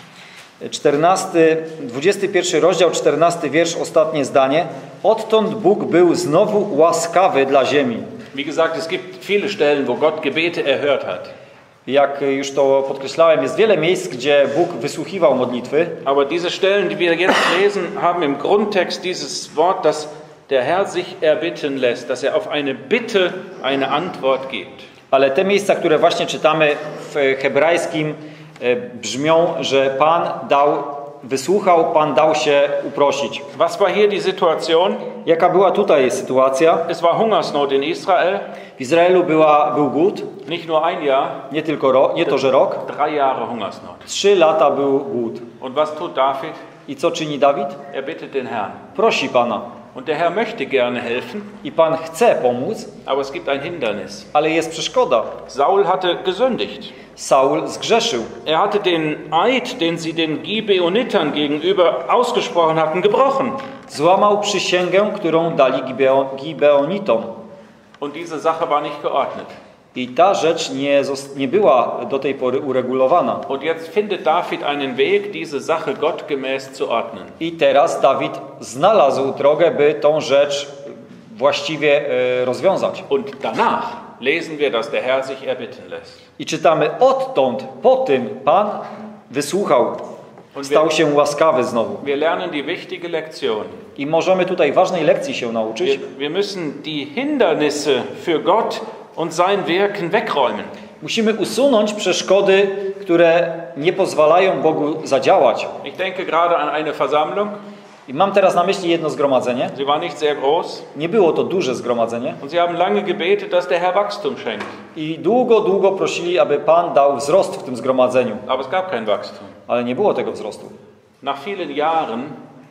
czternasty, dwudziesty pierwszy rozdział, czternasty wiersz, ostatnie zdanie. Odtąd Bóg był znowu łaskawy dla ziemi. Wie gesagt, es gibt viele Stellen, wo Gott Gebete erhört hat. Jak już to podkreślałem, jest wiele miejsc, gdzie Bóg wysłuchiwał modlitwy, Aber diese Stellen, die wir jetzt lesen, haben im Grundtext dieses Wort, dass der Herr sich erbitten lässt, dass er auf eine Bitte eine Antwort gibt. ale te miejsca, które właśnie czytamy w hebrajskim, e, brzmią, że Pan dał, wysłuchał, Pan dał się uprosić. Was war hier die Situation? Jaka była tutaj sytuacja? Es war Hungersnot in Israel, W Izraelu była, był głód, nicht nur ein Jahr, nie tylko ro, nie to, że rok, drei Jahre Hungersnot. trzy lata był głód. Und was tut David? I co czyni Dawid? Er bittet den Herrn. Prosi Pana. Und der Herr möchte gerne helfen, I Pan chce pomóc, aber es gibt ein Hindernis. ale jest przeszkoda. Saul hatte gesündigt. Saul zgrzeszył. Er hatte den Eid, den sie den Gibeonitern gegenüber ausgesprochen hatten, gebrochen. Złamał przysięgę, którą dali Gibeo, Gibeonitom. Und diese Sache war nicht geordnet. I ta rzecz nie, zos- nie była do tej pory uregulowana. Und jetzt findet David einen Weg, diese Sache gottgemäß zu ordnen. I teraz Dawid znalazł drogę, by tą rzecz właściwie e, rozwiązać. Und danach lesen wir, dass der Herr sich erbitten lässt. I czytamy odtąd, po tym Pan wysłuchał, Und stał wir, się łaskawy znowu. wir lernen die wichtige Lektion. I możemy tutaj ważnej lekcji się nauczyć. Wir, wir müssen die Hindernisse für Gott und sein Wirken wegräumen. Musimy usunąć przeszkody, które nie pozwalają Bogu zadziałać. Ich denke gerade an eine Versammlung. I mam teraz na myśli jedno zgromadzenie. Sie war nicht sehr groß. Nie było to duże zgromadzenie. Und sie haben lange gebetet, dass der Herr Wachstum schenkt. I długo, długo prosili, aby Pan dał wzrost w tym zgromadzeniu. Aber es gab kein Wachstum. Ale nie było tego wzrostu. Nach vielen Jahren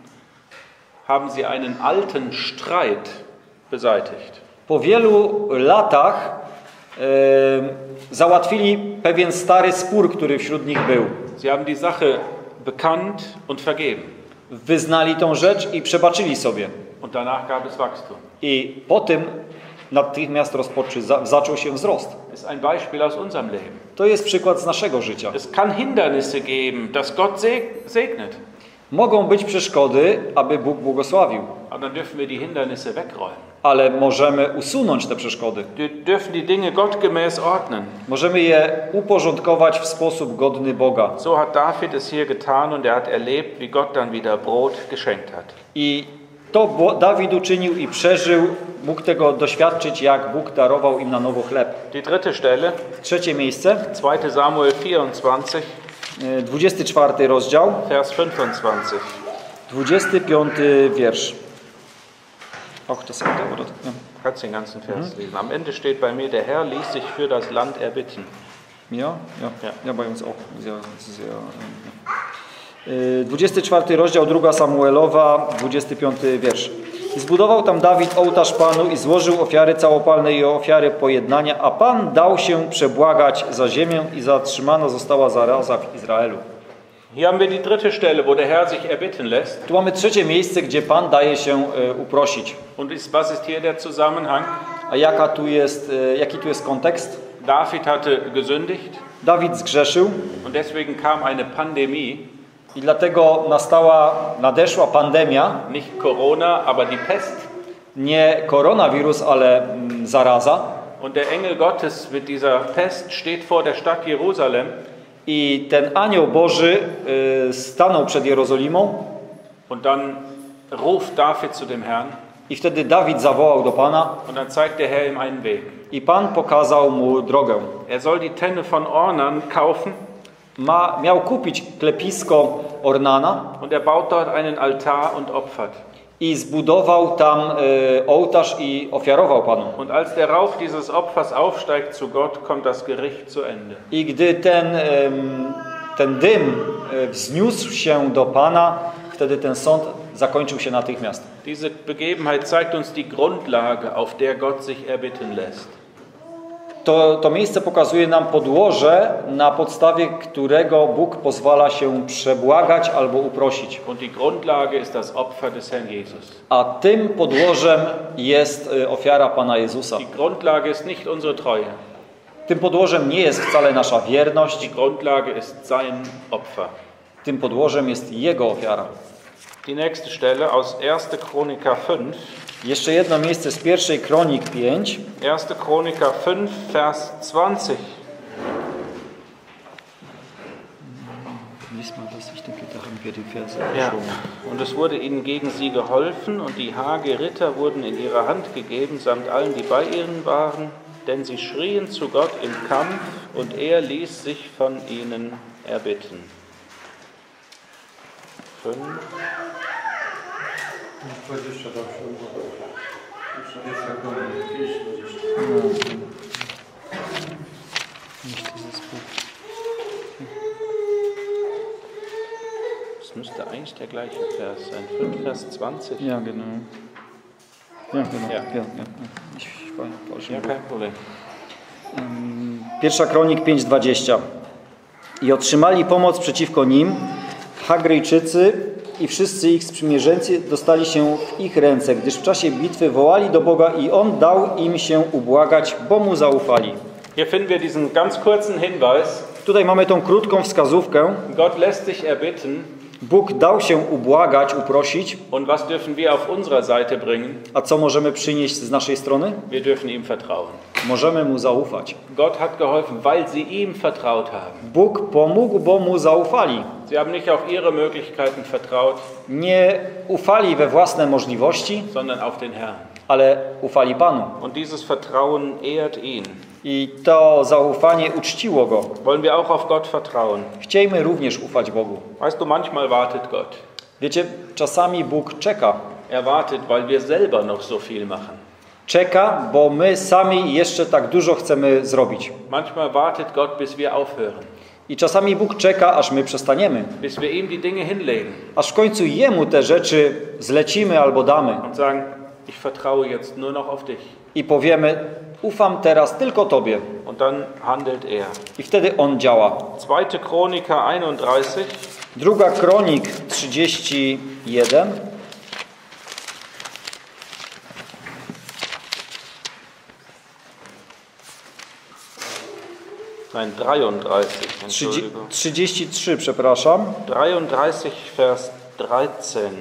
haben sie einen alten Streit beseitigt. Po wielu latach e, załatwili pewien stary spór, który wśród nich był. Sie haben die Sache bekannt und vergeben. Wyznali tą rzecz i przebaczyli sobie. Und danach gab es Wachstum. I po tym natychmiast rozpoczy, za, zaczął się wzrost. Das ist ein Beispiel aus unserem Leben. To jest przykład z naszego życia. Es kann Hindernisse geben, dass Gott seg- segnet. Mogą być przeszkody, aby Bóg błogosławił, aber dann dürfen wir die Hindernisse wegräumen. ale możemy usunąć te przeszkody. Wir dürfen die Dinge gottgemäß ordnen. Możemy je uporządkować w sposób godny Boga. So hat David es hier getan und er hat erlebt, wie Gott dann wieder Brot geschenkt hat. I to Bo- Dawid uczynił i przeżył, mógł tego doświadczyć, jak Bóg darował im na nowo chleb. Die dritte Stelle, Trzecie miejsce, zweiter Samuel vierundzwanzig, y, dwudziesty czwarty rozdział, Vers fünfundzwanzig. dwudziesty piąty wiersz. Och, das hat er, oder? Ja. Kannst den ganzen Vers lesen. Am Ende steht bei mir, der Herr ließ sich für das Land erbitten. Ja, ja, Ja. ja, bei uns auch. Sehr, sehr, ja. dwudziesty czwarty rozdział, druga Samuelowa, dwudziesty piąty wiersz. I zbudował tam Dawid ołtarz Panu i złożył ofiary całopalne i ofiary pojednania, a Pan dał się przebłagać za ziemię i zatrzymana została zaraza w Izraelu. Hier haben wir die dritte Stelle, wo der Herr sich erbitten lässt. Tu mamy trzecie miejsce, gdzie Pan daje się e, uprosić. Und ist, was ist hier der Zusammenhang? A jaka tu jest, e, jaki tu jest kontekst? David hatte gesündigt Dawid zgrzeszył und deswegen kam eine Pandemie, i dlatego nastała, nadeszła pandemia, nicht Corona, aber die Pest. nie koronawirus, ale mm, zaraza. Und der Engel Gottes mit dieser Pest steht vor der Stadt Jerusalem I ten anioł Boży y, stanął przed Jerozolimą und dann ruft David zu dem Herrn i wtedy Dawid zawołał do Pana und dann zeigt der Herr ihm einen Weg. i Pan pokazał mu drogę. Er soll die Tenne von Ornan kaufen Ma, miał kupić klepisko Ornana und er baut dort einen Altar und opfert. i zbudował tam y, ołtarz i ofiarował Panu. Und als der Rauch dieses Opfers aufsteigt zu Gott, kommt das Gericht zu Ende. I gdy ten, ym, ten dym y, wzniósł się do Pana, wtedy ten sąd zakończył się natychmiast. Diese Begebenheit zeigt uns die Grundlage, auf der Gott sich erbitten lässt. To, to miejsce pokazuje nam podłoże, na podstawie którego Bóg pozwala się przebłagać albo uprosić. Und die Grundlage ist das Opfer des Herrn Jesus. A tym podłożem jest y, ofiara Pana Jezusa. Die Grundlage ist nicht unsere Treue. Tym podłożem nie jest wcale nasza wierność, Die Grundlage ist sein Opfer. tym podłożem jest Jego ofiara. Die nächste Stelle aus erster Chroniker fünf. Jeszcze jedno miejsce z pierwszej Kronik pięć. erster Chroniker fünf, Vers zwanzig. Lies mal das, ich denke, da haben wir die Verse Ja. schon. Und es wurde ihnen gegen sie geholfen, und die Hageritter wurden in ihre Hand gegeben, samt allen, die bei ihnen waren, denn sie schrien zu Gott im Kampf, und er ließ sich von ihnen erbitten. Fünf. dwadzieścia tam się udało. Pierwsza kronika, pięć, dwadzieścia. Das müsste eigentlich der gleiche Vers sein. fünf, Vers zwanzig. Ja, genau. Ja, genau. Ja. Ja, ja, ja. Ich war im falschen Ja, Buch. kein Problem. Pierwsza Kronik pięć dwadzieścia. I otrzymali pomoc przeciwko nim Hagryjczycy i wszyscy ich sprzymierzeńcy dostali się w ich ręce, gdyż w czasie bitwy wołali do Boga i On dał im się ubłagać, bo Mu zaufali. Hier finden wir diesen ganz kurzen Hinweis. Tutaj mamy tą krótką wskazówkę. Gott lässt sich erbitten. Bóg dał się ubłagać, uprosić. Und was dürfen wir auf unserer Seite bringen? A co możemy przynieść z naszej strony? Wir dürfen ihm vertrauen. Możemy Mu zaufać. Gott hat geholfen, weil sie ihm vertraut haben. Bóg pomógł, bo Mu zaufali. Sie haben nicht auf ihre Möglichkeiten vertraut, Nie ufali we własne możliwości, sondern auf den Herrn. ale ufali Panu. Und dieses Vertrauen ehrt ihn. I to zaufanie uczciło Go. Wollen wir auch auf Gott vertrauen? Chciejmy również ufać Bogu. Weißt du, manchmal wartet Gott. Wiecie, czasami Bóg czeka. Er wartet, weil wir selber noch so viel machen. Czeka, bo my sami jeszcze tak dużo chcemy zrobić. Manchmal wartet Gott, bis wir aufhören, I czasami Bóg czeka, aż my przestaniemy. bis wir ihm die Dinge hinlegen Aż w końcu Jemu te rzeczy zlecimy albo damy. und sagen, ich vertraue jetzt nur noch auf dich. I powiemy, ufam teraz tylko Tobie. Und dann handelt er. I wtedy On działa. zweite Chroniker einunddreißig. Druga Kronik trzydzieści jeden. Nein, dreiunddreißig. Trzydzie- Entschuldigung. trzydzieści trzy, przepraszam. dreiunddreißig, Vers dreizehn.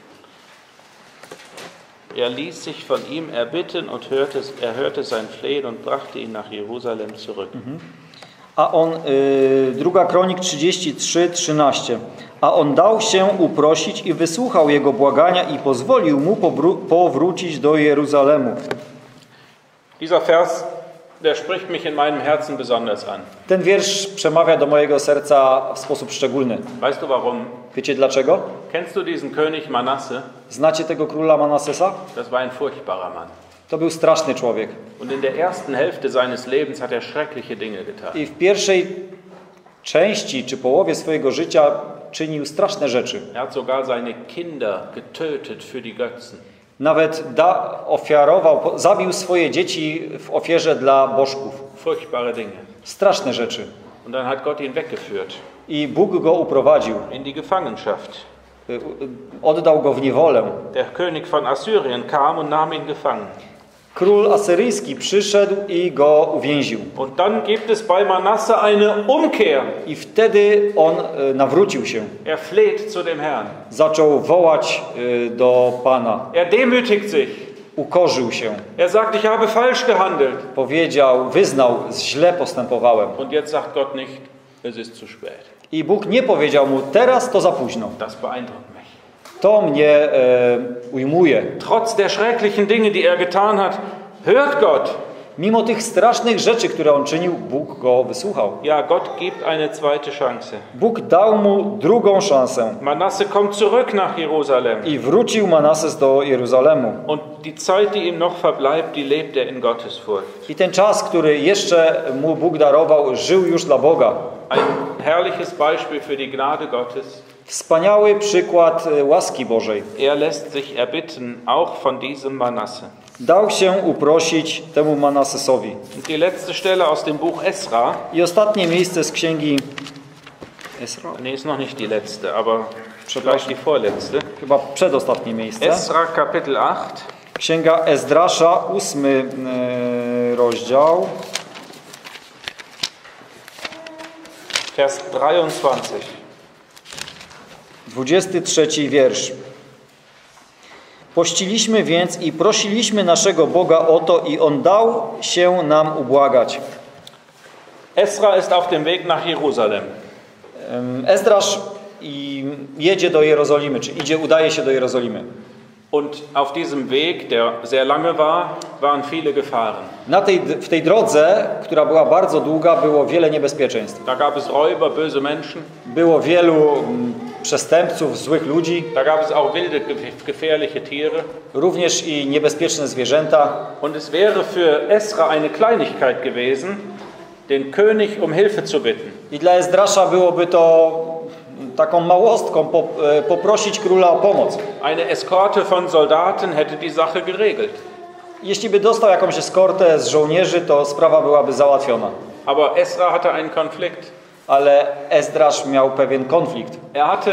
Er ließ sich von ihm erbitten und hörte, er hörte sein Flehen und brachte ihn nach Jerusalem zurück. Mhm. A on, y, druga Kronik trzydzieści trzy, trzynaście. A on dał się uprosić i wysłuchał jego błagania i pozwolił mu pobró- powrócić do Jeruzalemu. Dieser Vers, der spricht mich in meinem Herzen besonders an. Ten wiersz przemawia do mojego serca w sposób szczególny. Weißt du warum? Wiecie dlaczego? Kennst du diesen König Manasse? Znacie tego króla Manassesa? Das war ein furchtbarer Mann. To był straszny człowiek. Und in der ersten Hälfte seines Lebens hat er schreckliche Dinge getan. I w pierwszej części czy połowie swojego życia czynił straszne rzeczy. Er hat sogar seine Kinder getötet für die Götzen. Nawet da, ofiarował, zabił swoje dzieci w ofierze dla bożków. Furchtbare Dinge. Straszne rzeczy. Und dann hat Gott ihn weggeführt I Bóg go uprowadził. in die Gefangenschaft. Oddał go w niewolę. Der König von Assyrien kam und nahm ihn gefangen. Król asyryjski przyszedł i go uwięził. Und dann gibt es bei Manasse eine Umkehr. I wtedy on e, nawrócił się. Er fleht zu dem Herrn. Zaczął wołać e, do Pana. Er demütigt sich. Ukorzył się. Er sagt, ich habe falsch gehandelt. Powiedział, wyznał, źle postępowałem. Und jetzt sagt Gott nicht, es ist zu spät. I Bóg nie powiedział mu, teraz to za późno. Das beeindruckt mich. To mnie e, ujmuje. Trotz der schrecklichen Dinge, die er getan hat, hört Gott. Mimo tych strasznych rzeczy, które on czynił, Bóg go wysłuchał. Ja, Gott gibt eine zweite Chance. Bóg dał mu drugą szansę. Manasse kommt zurück nach Jerusalem. I wrócił Manasses do Jeruzalemu. Und die Zeit, die ihm noch verbleibt, die lebt er in Gottesfurcht. I ten czas, który jeszcze mu Bóg darował, żył już dla Boga. Ein herrliches Beispiel für die Gnade Gottes. Wspaniały przykład łaski Bożej. Er lässt sich erbitten, auch von diesem Manasse. Dał się uprosić temu Manassesowi. Und die letzte Stelle aus dem Buch Esra. I ostatnie miejsce z księgi Esra. Nee, ist noch nicht die letzte, aber vielleicht die vorletzte. Chyba przedostatnie miejsce. Esra Kapitel acht. Księga Ezdrasza, ósmy e, rozdział. Vers dreiundzwanzig. dwudziesty trzeci wiersz. Pościliśmy więc i prosiliśmy naszego Boga o to i On dał się nam ubłagać. Esra ist auf dem Weg nach Jerusalem. Ezdrasz i jedzie do Jerozolimy, czy idzie, udaje się do Jerozolimy. Und auf diesem Weg, der sehr lange war, waren viele Gefahren. Na tej, w tej drodze, która była bardzo długa, było wiele niebezpieczeństw. Da gab es Räuber, böse Menschen. Było wielu mm, przestępców, złych ludzi. Da gab es auch wilde, gefährliche Tiere. Również i niebezpieczne zwierzęta. Und es wäre für Esra eine Kleinigkeit gewesen, den König um Hilfe zu bitten. I dla Ezdrasza byłoby to taką małostką po, e, poprosić króla o pomoc. Eine Eskorte von Soldaten hätte die Sache geregelt. Jeśli by dostał jakąś eskortę z żołnierzy, to sprawa byłaby załatwiona. Aber Esra hatte einen Konflikt. Ale Ezdrasz miał pewien konflikt. Er hatte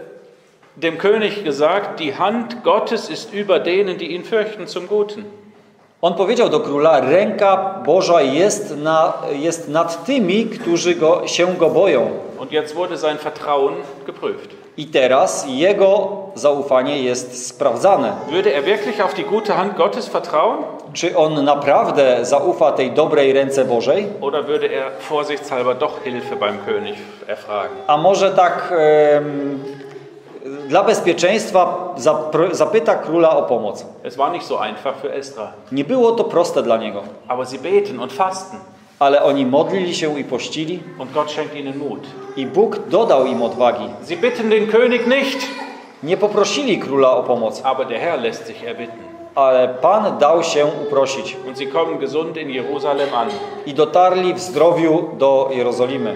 dem König gesagt, die Hand Gottes ist über denen, die ihn fürchten, zum Guten. On powiedział do króla, ręka Boża jest, na, jest nad tymi, którzy go, się go boją. Und jetzt wurde sein Vertrauen geprüft. I teraz jego zaufanie jest sprawdzane. Würde er wirklich auf die gute Hand Gottes vertrauen? Czy on naprawdę zaufa tej dobrej ręce Bożej? Oder würde er vorsichtshalber doch Hilfe beim König erfragen? A może tak em, dla bezpieczeństwa zapr- zapyta króla o pomoc? Es war nicht so einfach für Esra. Nie było to proste dla niego. Aber sie beten und fasten. Ale oni modlili się i pościli Und Gott schenkt ihnen Mut. i Bóg dodał im odwagi. Sie bitten den König nicht, Nie poprosili króla o pomoc, aber der Herr lässt sich erbitten. ale Pan dał się uprosić Und sie kommen gesund in Jerusalem an. i dotarli w zdrowiu do Jerozolimy.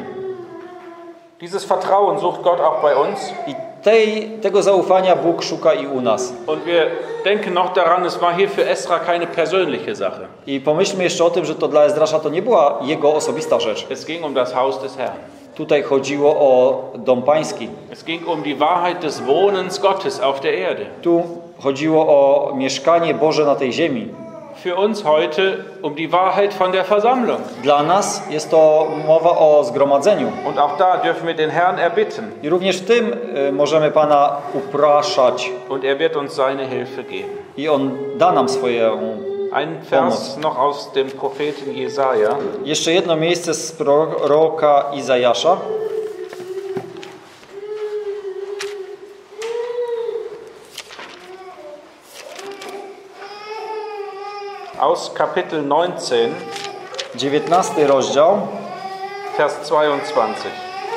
Dieses Vertrauen sucht Gott auch bei uns. I tej, tego zaufania Bóg szuka i u nas. Und wir denken noch daran, es war hier für Esra keine persönliche Sache. I pomyślmy jeszcze o tym, że to dla Ezdrasza to nie była jego osobista rzecz. Es ging um das Haus des Herrn. Tutaj chodziło o dom pański. Es ging um die Wahrheit des Wohnens Gottes auf der Erde. Tu chodziło o mieszkanie Boże na tej ziemi. für uns heute um die Wahrheit von der Versammlung. Dla nas jest to mowa o zgromadzeniu. Und auch da dürfen wir den Herrn erbitten. I również w tym y, możemy Pana upraszać. Und er wird uns seine Hilfe geben. I On da nam swoją Ein Vers noch aus dem Propheten Jesaja. Jeszcze jedno miejsce z proroka Izajasza. Aus Kapitel neunzehn, dziewiętnasty rozdział, Vers zweiundzwanzig.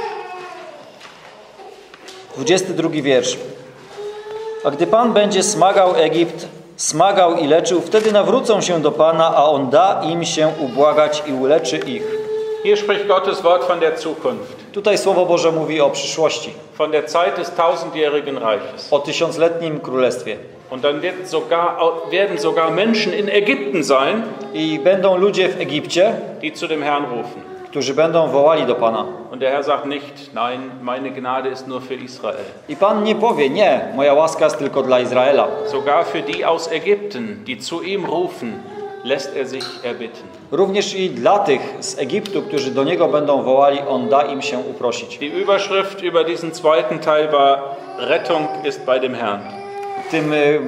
dwudziesty drugi wiersz. A gdy Pan będzie smagał Egipt, smagał i leczył, wtedy nawrócą się do Pana, a On da im się ubłagać i uleczy ich. Hier spricht Gottes Wort von der Zukunft, Tutaj Słowo Boże mówi o przyszłości, von der Zeit des tausendjährigen Reiches. o tysiącletnim królestwie. Und dann wird sogar, werden sogar Menschen in Ägypten sein, I będą ludzie w Egipcie, die zu dem Herrn rufen. którzy będą wołali do Pana. Und der Herr sagt nicht, nein, meine Gnade ist nur für Israel. I Pan nie powie, nie, moja łaska jest tylko dla Izraela. Sogar für die aus Ägypten, die zu ihm rufen, lässt er sich erbitten. Również i dla tych z Egiptu, którzy do Niego będą wołali, On da im się uprosić. Die Überschrift über diesen zweiten Teil war, Rettung ist bei dem Herrn. Tym y,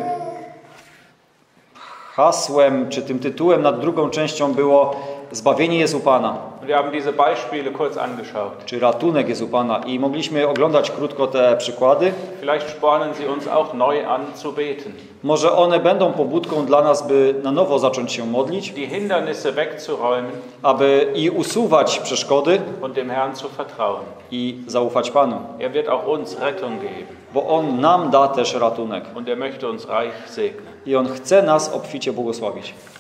hasłem, czy tym tytułem nad drugą częścią było Zbawienie jest u Pana, Wir haben diese Beispiele kurz angeschaut. czy ratunek jest u Pana. I mogliśmy oglądać krótko te przykłady. Vielleicht spornen sie uns auch neu an zu beten. Może one będą pobudką dla nas, by na nowo zacząć się modlić, Die Hindernisse wegzuräumen aby i usuwać przeszkody und dem Herrn zu vertrauen. i zaufać Panu. Er wird auch uns Rettung geben. Bo On nam da też ratunek. Und er möchte uns reich segnen. I On chce nas obficie błogosławić.